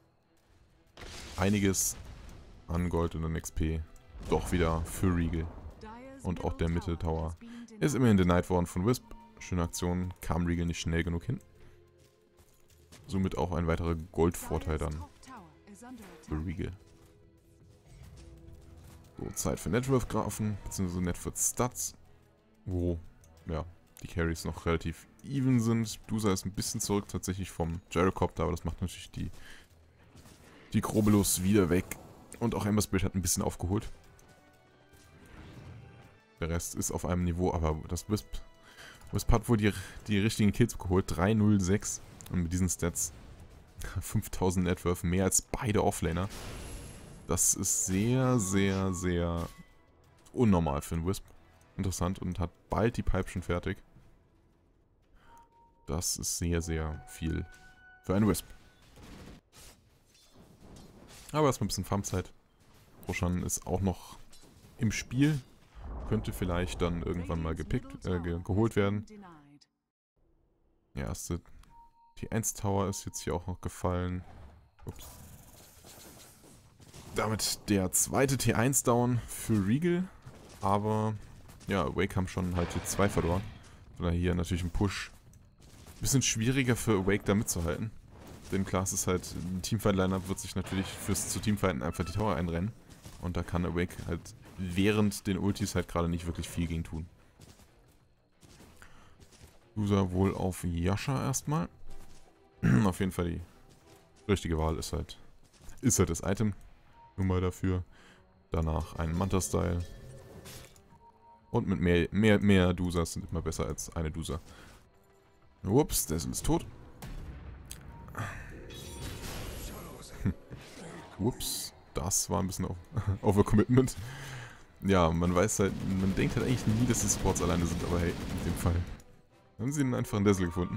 Einiges an Gold und an XP doch wieder für Regal. Und auch der Mitteltower ist immerhin denied worden von Wisp. Schöne Aktion, kam Regal nicht schnell genug hin. Somit auch ein weiterer Goldvorteil dann für Regal. So, Zeit für Networth-Graphen, beziehungsweise Networth-Stats, wo, ja, die Carries noch relativ even sind. Dusa ist ein bisschen zurück tatsächlich vom Gyrocopter, aber das macht natürlich die Grobelos wieder weg. Und auch Ember Spirit hat ein bisschen aufgeholt. Der Rest ist auf einem Niveau, aber das Wisp hat wohl die richtigen Kills geholt. 3-0-6 und mit diesen Stats 5000 Networth, mehr als beide Offlaner. Das ist sehr, sehr, sehr unnormal für einen Wisp. Interessant und hat bald die Pipe schon fertig. Das ist sehr, sehr viel für einen Wisp. Aber erstmal ein bisschen Farmzeit. Roshan ist auch noch im Spiel. Könnte vielleicht dann irgendwann mal geholt werden. Der erste T1 Tower ist jetzt hier auch noch gefallen. Ups. Damit der zweite T1 Down für Regal. Aber ja, Awake haben schon halt hier 2 verloren. Oder hier natürlich ein Push. Bisschen schwieriger für Awake da mitzuhalten. Denn klar, es ist halt, ein Teamfight-Lineup wird sich natürlich zu Teamfighten einfach die Tower einrennen. Und da kann Awake halt während den Ultis halt gerade nicht wirklich viel gegen tun. User wohl auf Yasha erstmal. Auf jeden Fall die richtige Wahl ist halt das Item. Nur mal dafür. Danach ein Manta-Style. Und mit mehr Dusas sind immer besser als eine Dusa. Ups, der ist tot. Ups, das war ein bisschen Overcommitment. Ja, man weiß halt, man denkt halt eigentlich nie, dass die Supports alleine sind, aber hey, in dem Fall haben sie einen einfachen Dazzle gefunden.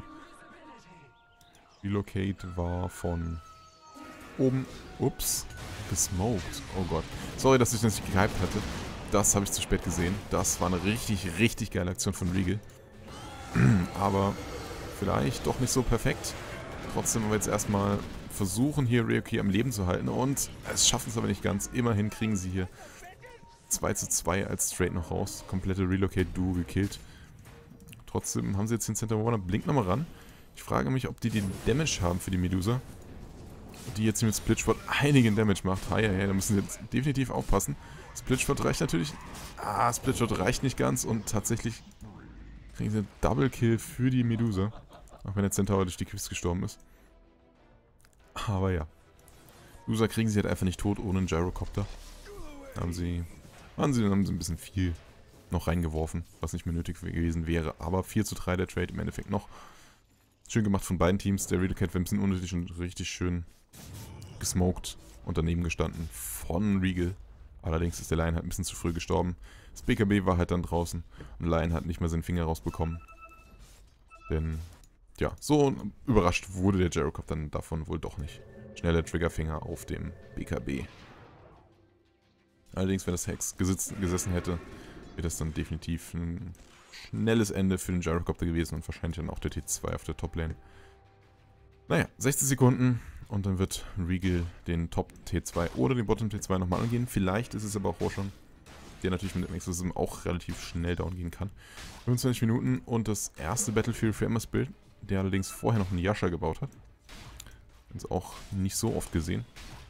Relocate war von oben, ups, gesmoked. Oh Gott. Sorry, dass ich das nicht gehypt hatte. Das habe ich zu spät gesehen. Das war eine richtig, richtig geile Aktion von Regal. Aber vielleicht doch nicht so perfekt. Trotzdem wollen wir jetzt erstmal versuchen, hier Ryoki am Leben zu halten. Und es schaffen es aber nicht ganz. Immerhin kriegen sie hier 2:2 als Straight noch raus. Komplette Relocate-Duo gekillt. Trotzdem haben sie jetzt den Center Warner. Blink nochmal ran. Ich frage mich, ob die den Damage haben für die Medusa. Die jetzt hier mit Splitshot einigen Damage macht. Ja, da müssen sie jetzt definitiv aufpassen. Splitshot reicht natürlich. Splitshot reicht nicht ganz. Und tatsächlich kriegen sie einen Double Kill für die Medusa. Auch wenn der Centaur durch die Quiz gestorben ist. Aber ja. Medusa kriegen sie halt einfach nicht tot ohne einen Gyrocopter. Haben sie ein bisschen viel noch reingeworfen, was nicht mehr nötig gewesen wäre. Aber 4:3 der Trade im Endeffekt noch. Schön gemacht von beiden Teams. Der Relocate war ein bisschen unnötig und richtig schön gesmoked und daneben gestanden von Regal. Allerdings ist der Lion halt ein bisschen zu früh gestorben. Das BKB war halt dann draußen und Lion hat nicht mal seinen Finger rausbekommen. Denn, ja, so überrascht wurde der Gyrocopter dann davon wohl doch nicht. Schneller Triggerfinger auf dem BKB. Allerdings, wenn das Hex gesessen hätte, wäre das dann definitiv ein schnelles Ende für den Gyrocopter gewesen und wahrscheinlich dann auch der T2 auf der Toplane. Naja, 60 Sekunden und dann wird Regal den Top T2 oder den Bottom T2 nochmal angehen. Vielleicht ist es aber auch Roshan, der natürlich mit dem Exorcism auch relativ schnell down gehen kann. 25 Minuten und das erste Battlefield für Ember Spirit, der allerdings vorher noch einen Yasha gebaut hat. Ist auch nicht so oft gesehen.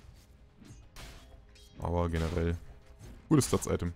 Aber generell gutes Stats-Item.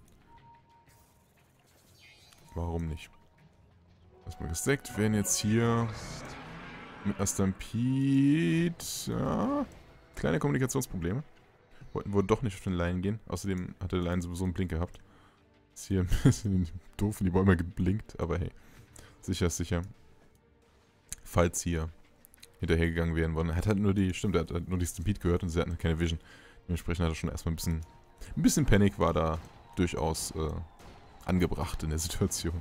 Warum nicht? Erstmal gestackt. Wir werden jetzt hier mit einer Stampede. Ja, kleine Kommunikationsprobleme. Wollten wohl doch nicht auf den Lion gehen. Außerdem hatte der Lion sowieso einen Blink gehabt. Ist hier ein bisschen doof, die Bäume geblinkt, aber hey. Sicher ist sicher. Falls hier hinterhergegangen werden wollen. Er hat halt nur die Stampede gehört und sie hatten keine Vision. Dementsprechend hat er schon erstmal ein bisschen Panik war da durchaus angebracht in der Situation.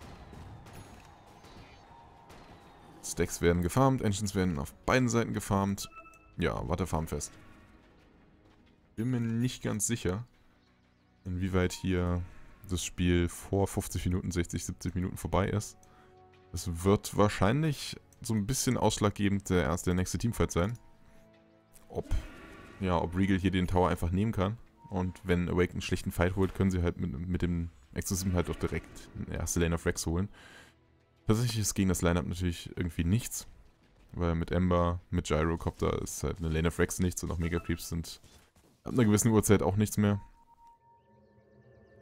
Stacks werden gefarmt, Engines werden auf beiden Seiten gefarmt. Ja, warte, farmfest. Bin mir nicht ganz sicher, inwieweit hier das Spiel vor 50 Minuten, 60, 70 Minuten vorbei ist. Es wird wahrscheinlich so ein bisschen ausschlaggebend der nächste Teamfight sein. Ob Regal hier den Tower einfach nehmen kann. Und wenn Awake einen schlechten Fight holt, können sie halt mit dem Exorcism halt auch direkt eine erste Lane of Rex holen. Tatsächlich ist gegen das Lineup natürlich irgendwie nichts. Weil mit Ember, mit Gyrocopter ist halt eine Lane of Rex nichts und auch Mega Creeps sind ab einer gewissen Uhrzeit auch nichts mehr.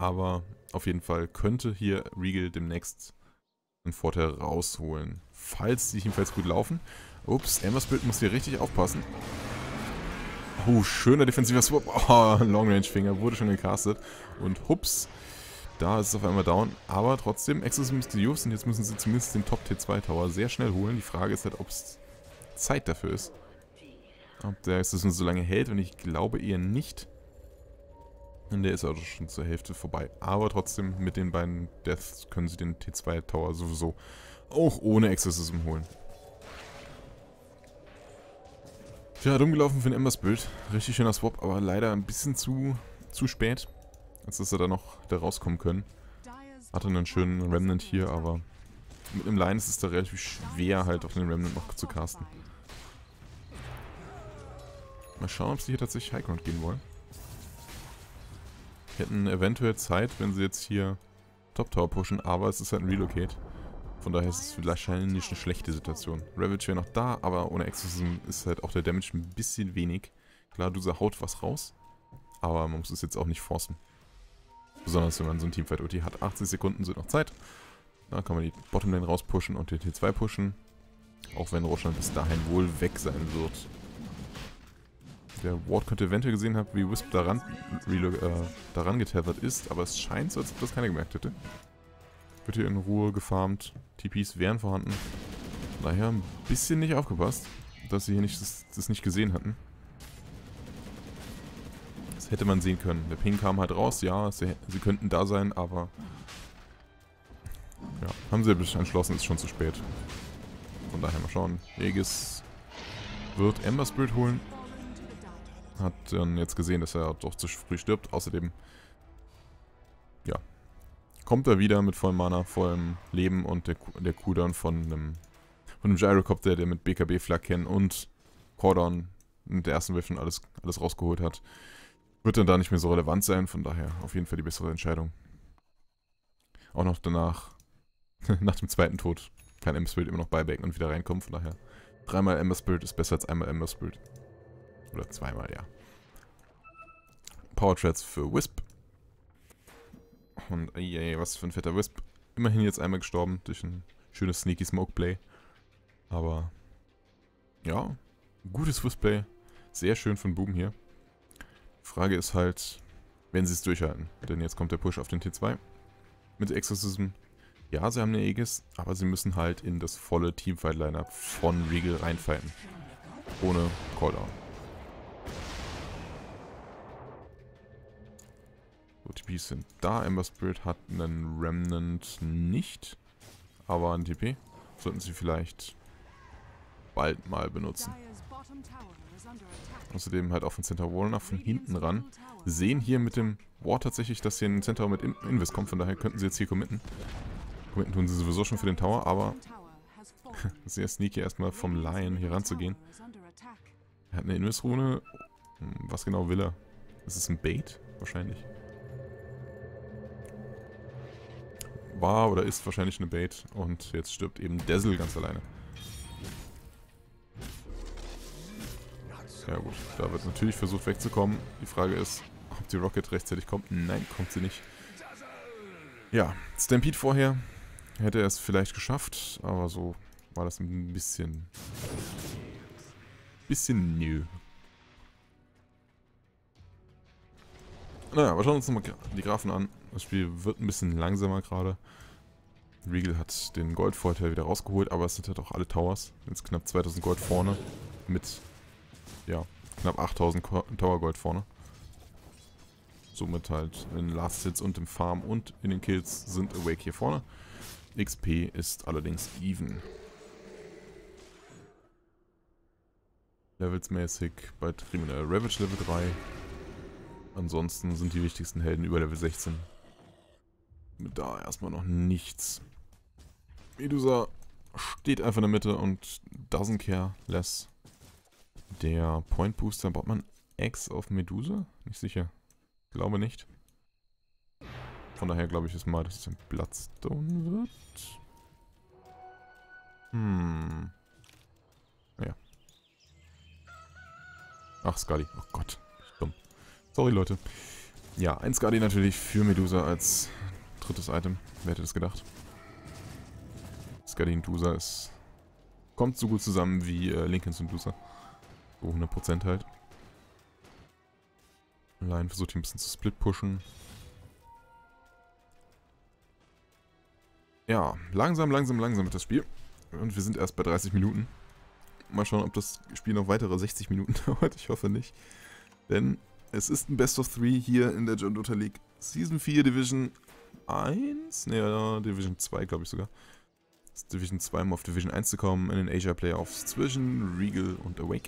Aber auf jeden Fall könnte hier Regal demnächst einen Vorteil rausholen. Falls die jedenfalls gut laufen. Ups, Ember Spirit muss hier richtig aufpassen. Oh, schöner defensiver Swap. Oh, Long Range Finger wurde schon gecastet. Und hups, da ist es auf einmal down. Aber trotzdem, Exorcism Mysterious. Und jetzt müssen sie zumindest den Top T2 Tower sehr schnell holen. Die Frage ist halt, ob es Zeit dafür ist. Ob der Exorcism so lange hält. Und ich glaube eher nicht. Und der ist also schon zur Hälfte vorbei. Aber trotzdem, mit den beiden Deaths können sie den T2 Tower sowieso auch ohne Exorcism holen. Tja, dumm gelaufen für den Ember Spirit. Richtig schöner Swap, aber leider ein bisschen zu spät, als dass er da noch da rauskommen können. Hatte einen schönen Remnant hier, aber mit einem Line ist es da relativ schwer, halt auf den Remnant noch zu casten. Mal schauen, ob sie hier tatsächlich Highground gehen wollen. Hätten eventuell Zeit, wenn sie jetzt hier Top Tower pushen, aber es ist halt ein Relocate. Von daher ist es wahrscheinlich nicht eine schlechte Situation. Ravage wäre noch da, aber ohne Exorcism ist halt auch der Damage ein bisschen wenig. Klar, Dusa haut was raus, aber man muss es jetzt auch nicht forcen. Besonders wenn man so ein Teamfight-Ulti hat. 80 Sekunden sind noch Zeit. Da kann man die Bottomlane rauspushen und den T2 pushen. Auch wenn Roshan bis dahin wohl weg sein wird. Der Ward könnte eventuell gesehen haben, wie Wisp daran getethert ist, aber es scheint so, als ob das keiner gemerkt hätte. Wird hier in Ruhe gefarmt. TPs wären vorhanden. Daher ein bisschen nicht aufgepasst, dass sie hier nicht das nicht gesehen hatten. Das hätte man sehen können. Der Ping kam halt raus, ja, sie könnten da sein, aber ja, haben sie entschlossen, ist schon zu spät. Von daher mal schauen. Aegis wird Ember Spirit holen. Hat dann jetzt gesehen, dass er doch zu früh stirbt. Außerdem, ja, kommt er wieder mit vollem Mana, vollem Leben und der Cooldown von einem Gyrocopter, der mit BKB Flak und Cordon mit der ersten Wave schon alles rausgeholt hat, wird dann da nicht mehr so relevant sein. Von daher auf jeden Fall die bessere Entscheidung. Auch noch danach, nach dem zweiten Tod, kann Ember Spirit immer noch buybacken und wieder reinkommen. Von daher, dreimal Ember Spirit ist besser als einmal Ember Spirit. Oder zweimal, ja. Power Treads für Wisp. Und ey, was für ein fetter Wisp. Immerhin jetzt einmal gestorben durch ein schönes Sneaky Smoke Play. Aber ja, gutes Wisp Play. Sehr schön von Boom hier. Frage ist halt, wenn sie es durchhalten. Denn jetzt kommt der Push auf den T2. Mit Exorcism. Ja, sie haben eine Aegis, aber sie müssen halt in das volle Teamfight-Lineup von Regal reinfighten. Ohne Cooldown. So, TPs sind da. Ember Spirit hat einen Remnant nicht. Aber ein TP sollten sie vielleicht bald mal benutzen. Außerdem halt auch von Centaur Wall nach von hinten ran. Sehen hier mit dem Ward tatsächlich, dass hier ein Centaur mit Invis kommt. Von daher könnten sie jetzt hier committen. Committen tun sie sowieso schon für den Tower, aber sehr sneaky erstmal vom Lion hier ranzugehen. Er hat eine Invis-Rune. Was genau will er? Ist es ein Bait? Wahrscheinlich. War oder ist wahrscheinlich eine Bait. Und jetzt stirbt eben Dazzle ganz alleine. Ja gut, da wird natürlich versucht wegzukommen. Die Frage ist, ob die Rocket rechtzeitig kommt. Nein, kommt sie nicht. Ja, Stampede vorher hätte er es vielleicht geschafft, aber so war das ein bisschen nö. Naja, aber schauen wir uns nochmal die Graphen an. Das Spiel wird ein bisschen langsamer gerade. Regal hat den Goldvorteil wieder rausgeholt, aber es sind halt auch alle Towers. Jetzt knapp 2000 Gold vorne mit, ja, knapp 8000 Tower Gold vorne. Somit halt in den Last Hits und im Farm und in den Kills sind Awake hier vorne. XP ist allerdings even. Levelsmäßig bei Criminal Ravage Level 3. Ansonsten sind die wichtigsten Helden über Level 16. Da erstmal noch nichts. Medusa steht einfach in der Mitte und doesn't care less. Der Point Booster, baut man X auf Medusa? Nicht sicher. Glaube nicht. Von daher glaube ich es mal, dass es ein Bloodstone wird. Naja. Ach, Scully. Oh Gott. Dumm. Sorry, Leute. Ja, 1 Guardian natürlich für Medusa als drittes Item. Wer hätte das gedacht? Guardian Dusa kommt so gut zusammen wie Lincolns und Dusa. So 100% halt. Lion versucht hier ein bisschen zu split-pushen. Ja, langsam wird das Spiel. Und wir sind erst bei 30 Minuten. Mal schauen, ob das Spiel noch weitere 60 Minuten dauert. Ich hoffe nicht. Denn es ist ein Best of 3 hier in der John Dota League. Season 4 Division 1? Ne, ja, Division 2 glaube ich sogar. Das ist Division 2, um auf Division 1 zu kommen. In den Asia Playoffs zwischen Regal und Awake.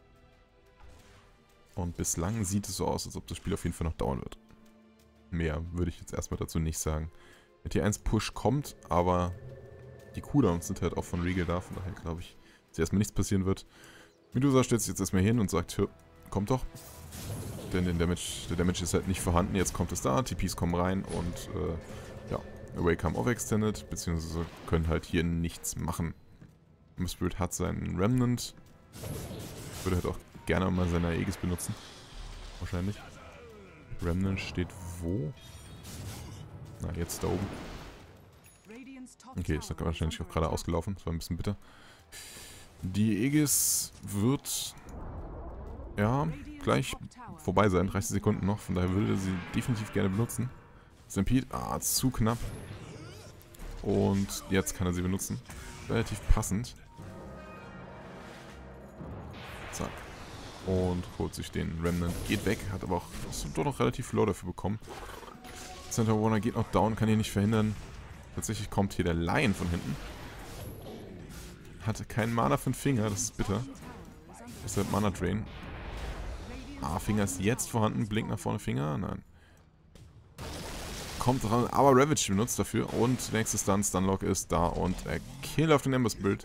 Und bislang sieht es so aus, als ob das Spiel auf jeden Fall noch dauern wird. Mehr würde ich jetzt erstmal dazu nicht sagen. Der T1-Push kommt, aber die Cooldowns sind halt auch von Regal da. Von daher glaube ich, dass erstmal nichts passieren wird. Medusa stellt sich jetzt erstmal hin und sagt, kommt doch. Denn der Damage ist halt nicht vorhanden. Jetzt kommt es da, TPs kommen rein und ja, Awake haben overextended, beziehungsweise können halt hier nichts machen. Spirit hat seinen Remnant. Würde halt auch gerne mal seine Aegis benutzen. Wahrscheinlich. Remnant steht wo? Na, jetzt da oben. Okay, ist wahrscheinlich auch gerade ausgelaufen. Das war ein bisschen bitter. Die Aegis wird ja gleich vorbei sein. 30 Sekunden noch. Von daher würde sie definitiv gerne benutzen. Stampede, zu knapp. Und jetzt kann er sie benutzen. Relativ passend. Zack. Und holt sich den Remnant. Geht weg, hat aber auch doch noch relativ low dafür bekommen. Center Warner geht noch down, kann hier nicht verhindern. Tatsächlich kommt hier der Lion von hinten. Hatte keinen Mana für den Finger, das ist bitter. Deshalb Mana Drain. Finger ist jetzt vorhanden, blinkt nach vorne Finger, nein. Kommt dran, aber Ravage benutzt dafür. Und nächste Stunlock ist da und er killt auf den Ember Spirit.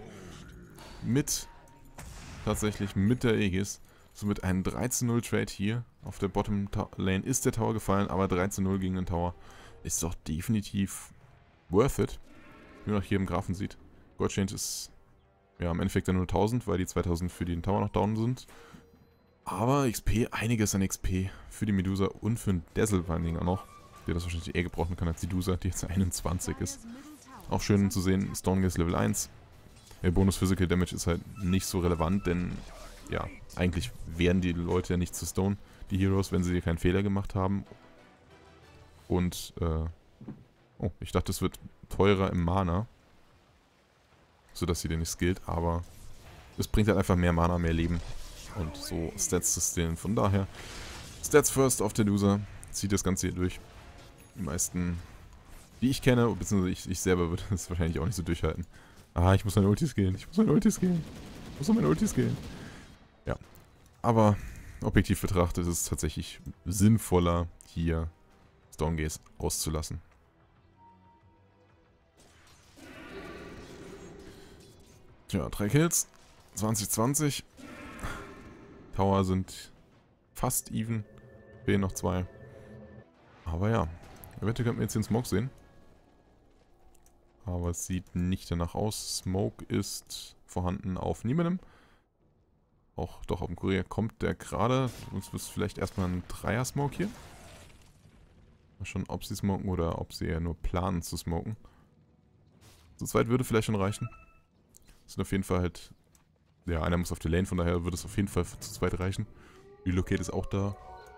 Tatsächlich mit der Aegis. Somit ein 3:0 Trade hier. Auf der Bottom Lane ist der Tower gefallen, aber 3:0 gegen den Tower ist doch definitiv worth it. Wie man auch hier im Graphen sieht. Gold Change ist ja im Endeffekt dann nur 1000, weil die 2000 für den Tower noch down sind. Aber XP, einiges an XP für die Medusa und für den Dazzle vor allen Dingen auch noch. Der das wahrscheinlich eher gebrauchen kann als die Medusa, die jetzt 21 ist. Auch schön zu sehen, Stonegaze Level 1. Der Bonus Physical Damage ist halt nicht so relevant, denn ja, eigentlich wären die Leute ja nicht zu Stone, die Heroes, wenn sie keinen Fehler gemacht haben. Und, oh, ich dachte, es wird teurer im Mana, sodass sie den nicht skillt, aber es bringt halt einfach mehr Mana, mehr Leben. Und so Stats-System. Von daher, Stats first auf der Loser, zieht das Ganze hier durch. Die meisten, die ich kenne, beziehungsweise ich selber würde das wahrscheinlich auch nicht so durchhalten. Ich muss meine Ultis gehen, ich muss meine Ultis gehen. Ja, aber objektiv betrachtet ist es tatsächlich sinnvoller, hier Stonegaze auszulassen. Tja, 3 Kills, 20-20. Tower sind fast even, fehlen noch 2. Aber ja, eventuell könnten wir jetzt den Smoke sehen. Aber es sieht nicht danach aus. Smoke ist vorhanden auf niemandem. Auch doch auf dem Kurier kommt der gerade. Uns ist vielleicht erstmal ein Dreier-Smoke hier. Mal schauen, ob sie smoken oder ob sie eher nur planen zu smoken. Zu zweit würde vielleicht schon reichen. Das sind auf jeden Fall halt... Ja, einer muss auf die Lane, von daher würde es auf jeden Fall zu zweit reichen. Relocate ist auch da.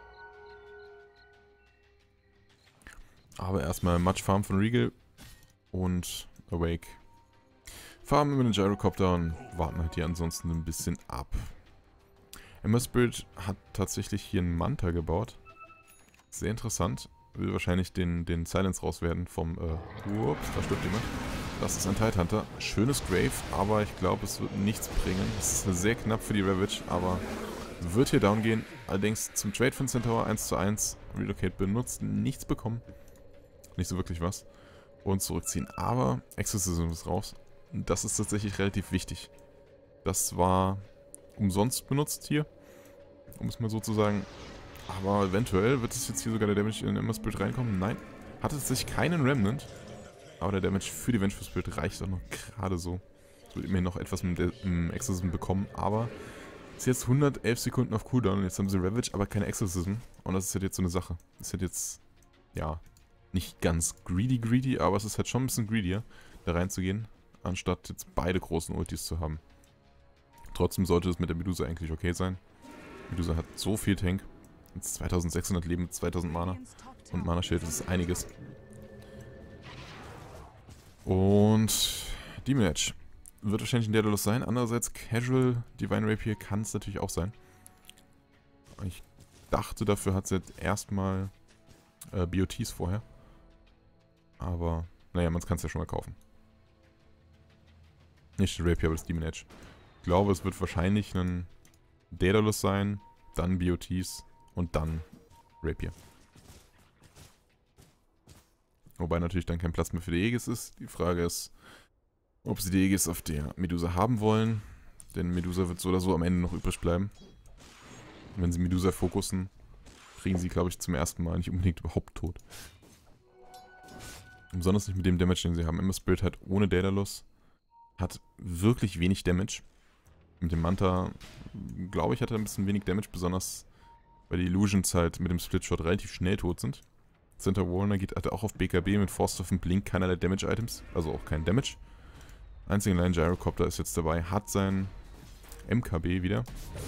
Aber erstmal Much Farm von Regal und Awake. Farmen über den Gyrocopter und warten halt hier ansonsten ein bisschen ab. Ember Spirit hat tatsächlich hier einen Manta gebaut. Sehr interessant. Will wahrscheinlich den Silence rauswerden vom... Ups, da stirbt jemand. Das ist ein Tidehunter. Schönes Grave, aber ich glaube, es wird nichts bringen. Es ist sehr knapp für die Ravage, aber wird hier down gehen. Allerdings zum Trade von Centaur 1:1. Relocate benutzt, nichts bekommen. Nicht so wirklich was. Und zurückziehen. Aber Exorcism ist raus. Das ist tatsächlich relativ wichtig. Das war umsonst benutzt hier. Um es mal so zu sagen. Aber eventuell wird es jetzt hier sogar der Damage in den Ember Spirit reinkommen. Nein. Hat es sich keinen Remnant. Aber der Damage für die Vengeful Spirit reicht auch noch gerade so. Es wird immerhin noch etwas mit dem Exorcism bekommen. Aber es ist jetzt 111 Sekunden auf Cooldown. Und jetzt haben sie Ravage, aber keine Exorcism. Und das ist halt jetzt so eine Sache. Das ist halt jetzt, ja, nicht ganz greedy, aber es ist halt schon ein bisschen greedier, da reinzugehen, anstatt jetzt beide großen Ultis zu haben. Trotzdem sollte es mit der Medusa eigentlich okay sein. Medusa hat so viel Tank. Jetzt 2600 Leben mit 2000 Mana. Und Mana-Schild, das ist einiges. Und Demon Edge wird wahrscheinlich ein Daedalus sein. Andererseits Casual Divine Rapier kann es natürlich auch sein. Ich dachte, dafür hat sie jetzt erstmal BOTs vorher. Aber, naja, man kann es ja schon mal kaufen. Nicht der Rapier, aber das Demon Edge. Ich glaube, es wird wahrscheinlich ein Daedalus sein, dann BOTs und dann Rapier. Wobei natürlich dann kein Platz mehr für die Aegis ist. Die Frage ist, ob sie die Aegis auf der Medusa haben wollen. Denn Medusa wird so oder so am Ende noch übrig bleiben. Und wenn sie Medusa fokussen, kriegen sie, glaube ich, zum ersten Mal nicht unbedingt überhaupt tot. Und besonders nicht mit dem Damage, den sie haben. Ember Spirit hat ohne Daedalus hat wirklich wenig Damage. Mit dem Manta, glaube ich, hat er ein bisschen wenig Damage, besonders weil die Illusions halt mit dem Splitshot relativ schnell tot sind. Center Warner hat auch auf BKB mit Force und Blink keinerlei Damage-Items, also auch kein Damage. Einzigen Line Gyrocopter ist jetzt dabei, hat sein MKB wieder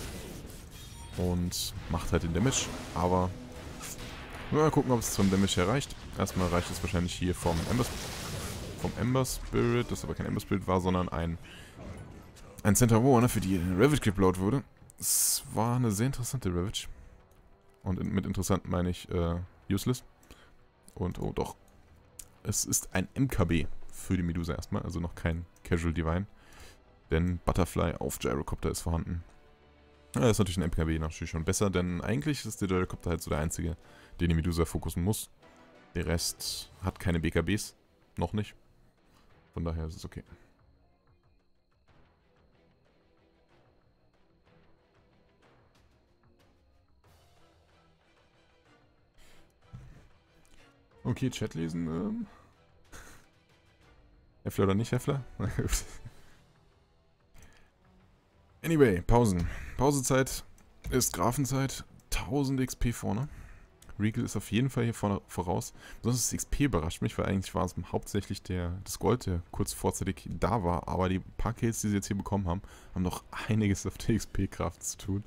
und macht halt den Damage, aber mal gucken, ob es zum Damage her reicht. Erstmal reicht es wahrscheinlich hier vom Ember Spirit, das aber kein Ember Spirit war, sondern ein Center Warner, für die Ravage geblowt wurde. Es war eine sehr interessante Ravage. Und mit interessant meine ich useless. Und oh doch, es ist ein MKB für die Medusa erstmal, also noch kein Casual Divine. Denn Butterfly auf Gyrocopter ist vorhanden. Ja, das ist natürlich ein MKB natürlich schon besser, denn eigentlich ist der Gyrocopter halt so der einzige, den die Medusa fokussen muss. Der Rest hat keine BKBs, noch nicht. Von daher ist es okay. Okay, Chat lesen. Heffler oder nicht Heffler? Anyway, Pausen. Pausezeit ist Grafenzeit. 1000 XP vorne. Regal ist auf jeden Fall hier vorne voraus. Besonders das XP überrascht mich, weil eigentlich war es hauptsächlich das Gold, der kurz vorzeitig da war. Aber die paar Kills, die sie jetzt hier bekommen haben, haben noch einiges auf der XP-Kraft zu tun.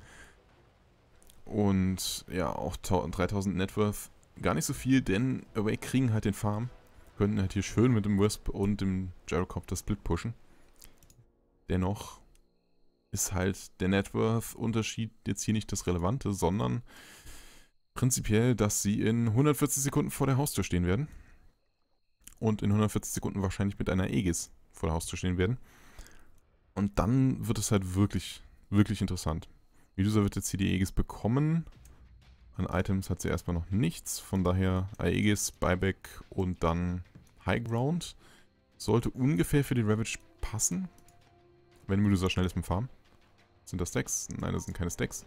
Und ja, auch 3000 Networth. Gar nicht so viel, denn Awake kriegen halt den Farm. Können halt hier schön mit dem Wisp und dem Gyrocopter Split pushen. Dennoch ist halt der Networth-Unterschied jetzt hier nicht das Relevante, sondern prinzipiell, dass sie in 140 Sekunden vor der Haustür stehen werden. Und in 140 Sekunden wahrscheinlich mit einer Aegis vor der Haustür stehen werden. Und dann wird es halt wirklich, wirklich interessant. Medusa wird jetzt hier die Aegis bekommen. An Items hat sie erstmal noch nichts, von daher Aegis, Buyback und dann High Ground. Sollte ungefähr für die Ravage passen, wenn Medusa schnell ist mit dem Farm. Sind das Stacks? Nein, das sind keine Stacks.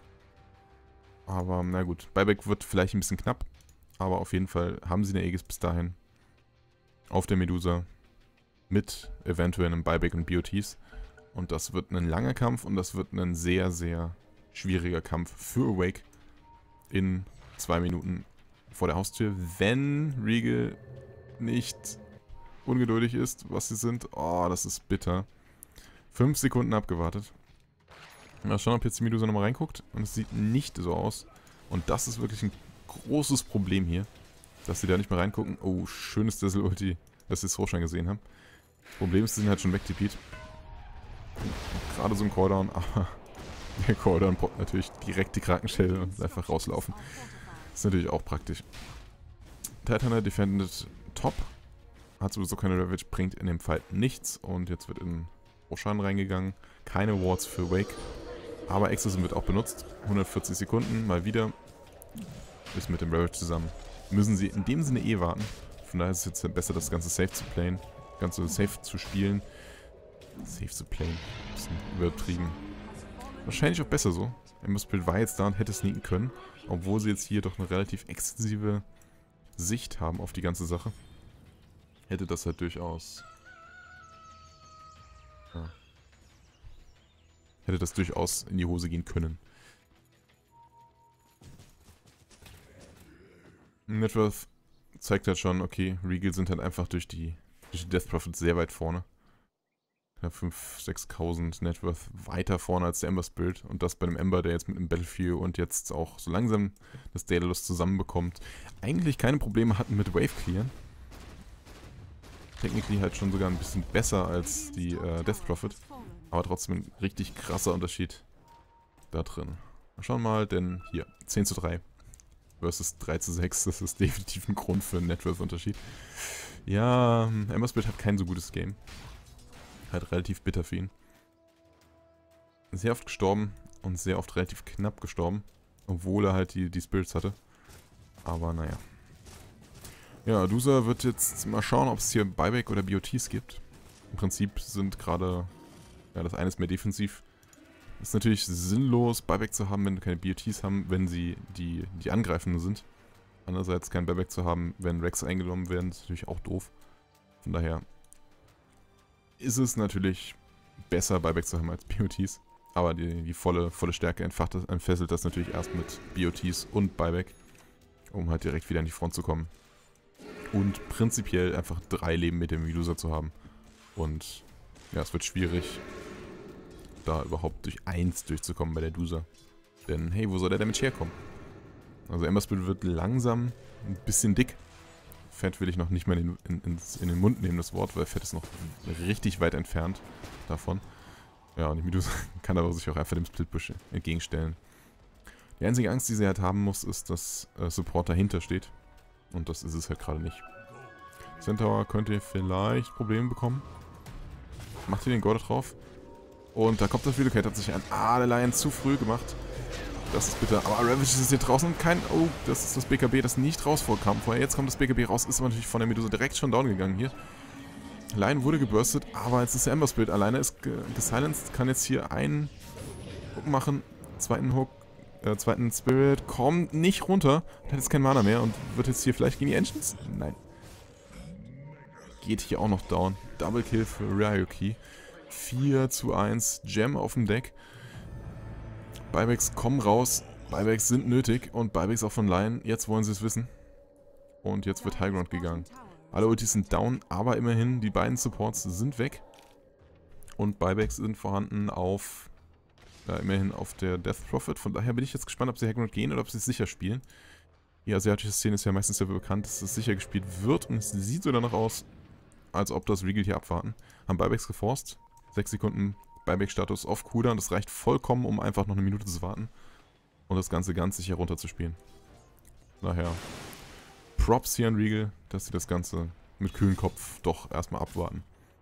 Aber na gut, Buyback wird vielleicht ein bisschen knapp, aber auf jeden Fall haben sie eine Aegis bis dahin auf der Medusa mit eventuell einem Buyback und BOTs. Und das wird ein langer Kampf und das wird ein sehr, sehr schwieriger Kampf für Awake in 2 Minuten vor der Haustür, wenn Regal nicht ungeduldig ist, was sie sind. Oh, das ist bitter. 5 Sekunden abgewartet. Mal schauen, ob jetzt die Medusa nochmal reinguckt. Und es sieht nicht so aus. Und das ist wirklich ein großes Problem hier, dass sie da nicht mehr reingucken. Oh, schönes Dizzle-Ulti, dass sie es so schon gesehen haben. Das Problem ist, sie sind halt schon wegtipiert. Gerade so ein Cooldown, aber der Cooldown braucht natürlich direkt die Krakenschelle und einfach rauslaufen. Das ist natürlich auch praktisch. Titana defended top. Hat sowieso keine Ravage, bringt in dem Fight nichts. Und jetzt wird in Roshan reingegangen. Keine Wards für Wake. Aber Exorcism wird auch benutzt. 140 Sekunden, mal wieder. Ist mit dem Ravage zusammen. Müssen sie in dem Sinne eh warten. Von daher ist es jetzt besser, das Ganze safe zu playen. Das Ganze safe zu spielen. Safe zu playen. Bisschen übertrieben. Wahrscheinlich auch besser so. Ember Spirit war jetzt da und hätte sneaken können. Obwohl sie jetzt hier doch eine relativ extensive Sicht haben auf die ganze Sache. Hätte das halt durchaus... Ja. Hätte das durchaus in die Hose gehen können. Networth zeigt halt schon, okay, Regal sind halt einfach durch die Death Prophet sehr weit vorne. Knapp 5.000, 6.000 Networth weiter vorne als der Ember Spirit. Und das bei einem Ember, der jetzt mit einem Battlefield und jetzt auch so langsam das Daedalus zusammenbekommt, eigentlich keine Probleme hatten mit Wave Clearen. Technically halt schon sogar ein bisschen besser als die Death Prophet. Aber trotzdem ein richtig krasser Unterschied da drin. Schauen wir mal, denn hier, 10:3 versus 3:6, das ist definitiv ein Grund für einen Networth-Unterschied. Ja, Ember Spirit hat kein so gutes Game. Halt relativ bitter für ihn. Sehr oft gestorben und sehr oft relativ knapp gestorben. Obwohl er halt die Spirits hatte. Aber naja. Ja, Dusa wird jetzt mal schauen, ob es hier Buyback oder BOTs gibt. Im Prinzip sind gerade, ja, das eine ist mehr defensiv. Ist natürlich sinnlos, Buyback zu haben, wenn du keine BOTs haben, wenn sie die Angreifenden sind. Andererseits kein Buyback zu haben, wenn Rex eingenommen werden, ist natürlich auch doof. Von daher ist es natürlich besser, Buyback zu haben als BOTs. Aber die volle Stärke entfesselt das natürlich erst mit BOTs und Buyback, um halt direkt wieder an die Front zu kommen. Und prinzipiell einfach 3 Leben mit dem Medusa zu haben. Und ja, es wird schwierig, da überhaupt durch 1 durchzukommen bei der Dusa. Denn hey, wo soll der Damage herkommen? Also Ember Spirit wird langsam ein bisschen dick. Fett will ich noch nicht mal in den Mund nehmen, das Wort, weil Fett ist noch richtig weit entfernt davon. Ja, und die Medusa kann aber sich auch einfach dem Splitbush entgegenstellen. Die einzige Angst, die sie halt haben muss, ist, dass Support dahinter steht. Und das ist es halt gerade nicht. Centaur könnte vielleicht Probleme bekommen. Macht hier den Gorda drauf. Und da kommt das Relocate, hat sich ein der Lion zu früh gemacht. Das ist bitter. Aber Ravage ist hier draußen und kein... Oh, das ist das BKB, das nicht raus vorkam vorher. Jetzt kommt das BKB raus, ist aber natürlich von der Medusa direkt schon down gegangen hier. Lion wurde geburstet, aber jetzt ist der Ember Spirit alleine, ist gesilenced, kann jetzt hier einen Hook machen. Zweiten Spirit, kommt nicht runter. Hat jetzt kein Mana mehr und wird jetzt hier vielleicht gegen die Engines? Nein. Geht hier auch noch down. Double Kill für Ryoki. 4:1, Gem auf dem Deck. Buybacks kommen raus. Buybacks sind nötig und Buybacks auch von Lion. Jetzt wollen sie es wissen. Und jetzt wird Highground gegangen. Alle Ultis sind down, aber immerhin, die beiden Supports sind weg. Und Buybacks sind vorhanden auf... Ja, immerhin auf der Death Prophet. Von daher bin ich jetzt gespannt, ob sie Highground gehen oder ob sie es sicher spielen. Die asiatische Szene ist ja meistens dafür bekannt, dass es sicher gespielt wird. Und es sieht so danach aus, als ob das Regal hier abwarten. Haben Buybacks geforst. 6 Sekunden Buyback-Status auf Cooldown. Das reicht vollkommen, um einfach noch eine Minute zu warten. Und das Ganze ganz sicher runterzuspielen. Daher Props hier an Regal, dass sie das Ganze mit kühlem Kopf doch erstmal abwarten.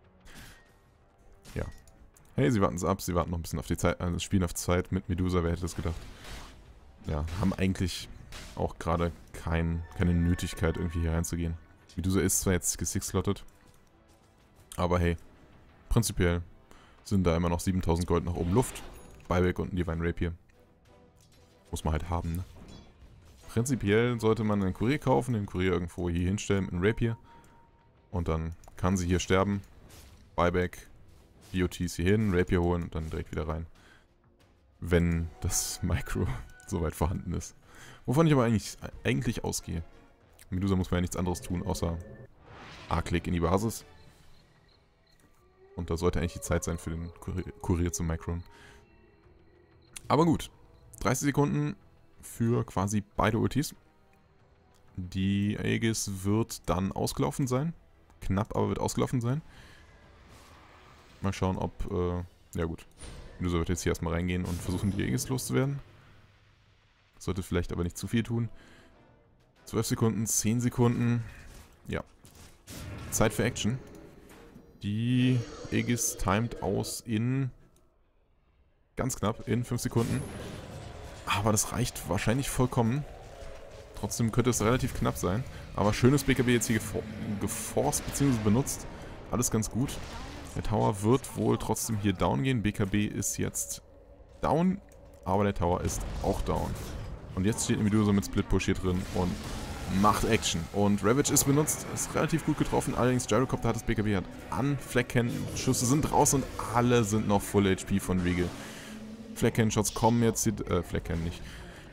Ja. Hey, sie warten es ab, sie warten noch ein bisschen auf die Zeit, also spielen auf Zeit mit Medusa, wer hätte das gedacht. Ja, haben eigentlich auch gerade keine Nötigkeit, irgendwie hier reinzugehen. Medusa ist zwar jetzt gesixslottet, aber hey, prinzipiell sind da immer noch 7000 Gold nach oben Luft. Buyback und ein Divine Rapier. Muss man halt haben, ne? Prinzipiell sollte man einen Kurier kaufen, den Kurier irgendwo hier hinstellen mit einem Rapier. Und dann kann sie hier sterben. Buyback, BOTs hier hin, Rapier holen und dann direkt wieder rein. Wenn das Micro soweit vorhanden ist. Wovon ich aber eigentlich ausgehe. Medusa muss man ja nichts anderes tun, außer A-Klick in die Basis. Und da sollte eigentlich die Zeit sein für den Kurier zum Micron. Aber gut. 30 Sekunden für quasi beide Ultis. Die Aegis wird dann ausgelaufen sein. Knapp, aber wird ausgelaufen sein. Mal schauen, ob... ja gut. Medusa wird jetzt hier erstmal reingehen und versuchen, die Aegis loszuwerden. Sollte vielleicht aber nicht zu viel tun. 12 Sekunden, 10 Sekunden. Ja. Zeit für Action. Die Aegis timed aus in... ganz knapp, in 5 Sekunden. Aber das reicht wahrscheinlich vollkommen. Trotzdem könnte es relativ knapp sein. Aber schönes BKB jetzt hier geforst bzw. benutzt. Alles ganz gut. Der Tower wird wohl trotzdem hier down gehen. BKB ist jetzt down, aber der Tower ist auch down. Und jetzt steht Medusa mit Split Push hier drin und macht Action. Und Ravage ist benutzt, ist relativ gut getroffen. Allerdings Gyrocopter hat das BKB hat an. Fleckcan-Schüsse sind raus und alle sind noch Full HP von Regal. Fleckcan-Shots kommen jetzt hier, Fleckcan nicht.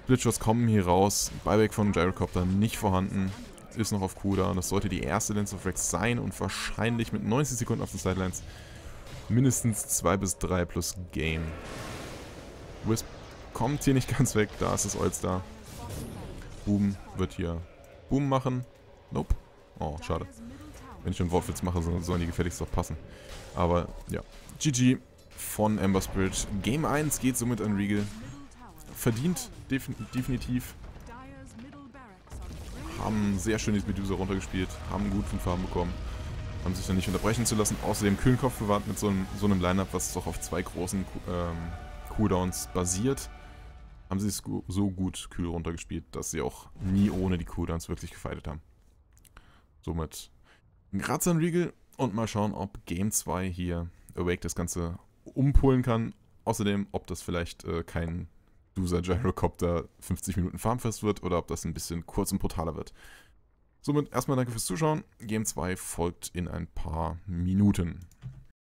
Splitshots kommen hier raus. Buyback von Gyrocopter nicht vorhanden. Ist noch auf Cooldown. Das sollte die erste Lens of Rex sein und wahrscheinlich mit 90 Sekunden auf den Sidelines mindestens 2 bis 3 plus Game. Wisp kommt hier nicht ganz weg. Da ist das All-Star. Boom wird hier Boom machen. Nope. Oh, schade. Wenn ich einen Wortwitz mache, sollen die gefälligst doch passen. Aber ja. GG von Ember Spirit. Game 1 geht somit an Regal. Verdient, definitiv. Haben sehr schön die Medusa runtergespielt. Haben gut 5 Farben bekommen. Haben sich dann nicht unterbrechen zu lassen. Außerdem kühlen Kopf bewahrt mit so einem Line-Up, was doch auf 2 großen Cooldowns basiert. Haben sie es so gut kühl runtergespielt, dass sie auch nie ohne die Cooldowns wirklich gefightet haben. Somit Graz an Regal und mal schauen, ob Game 2 hier Awake das Ganze umpolen kann. Außerdem, ob das vielleicht kein Medusa Gyrocopter 50 Minuten Farmfest wird oder ob das ein bisschen kurz und brutaler wird. Somit erstmal danke fürs Zuschauen. Game 2 folgt in ein paar Minuten.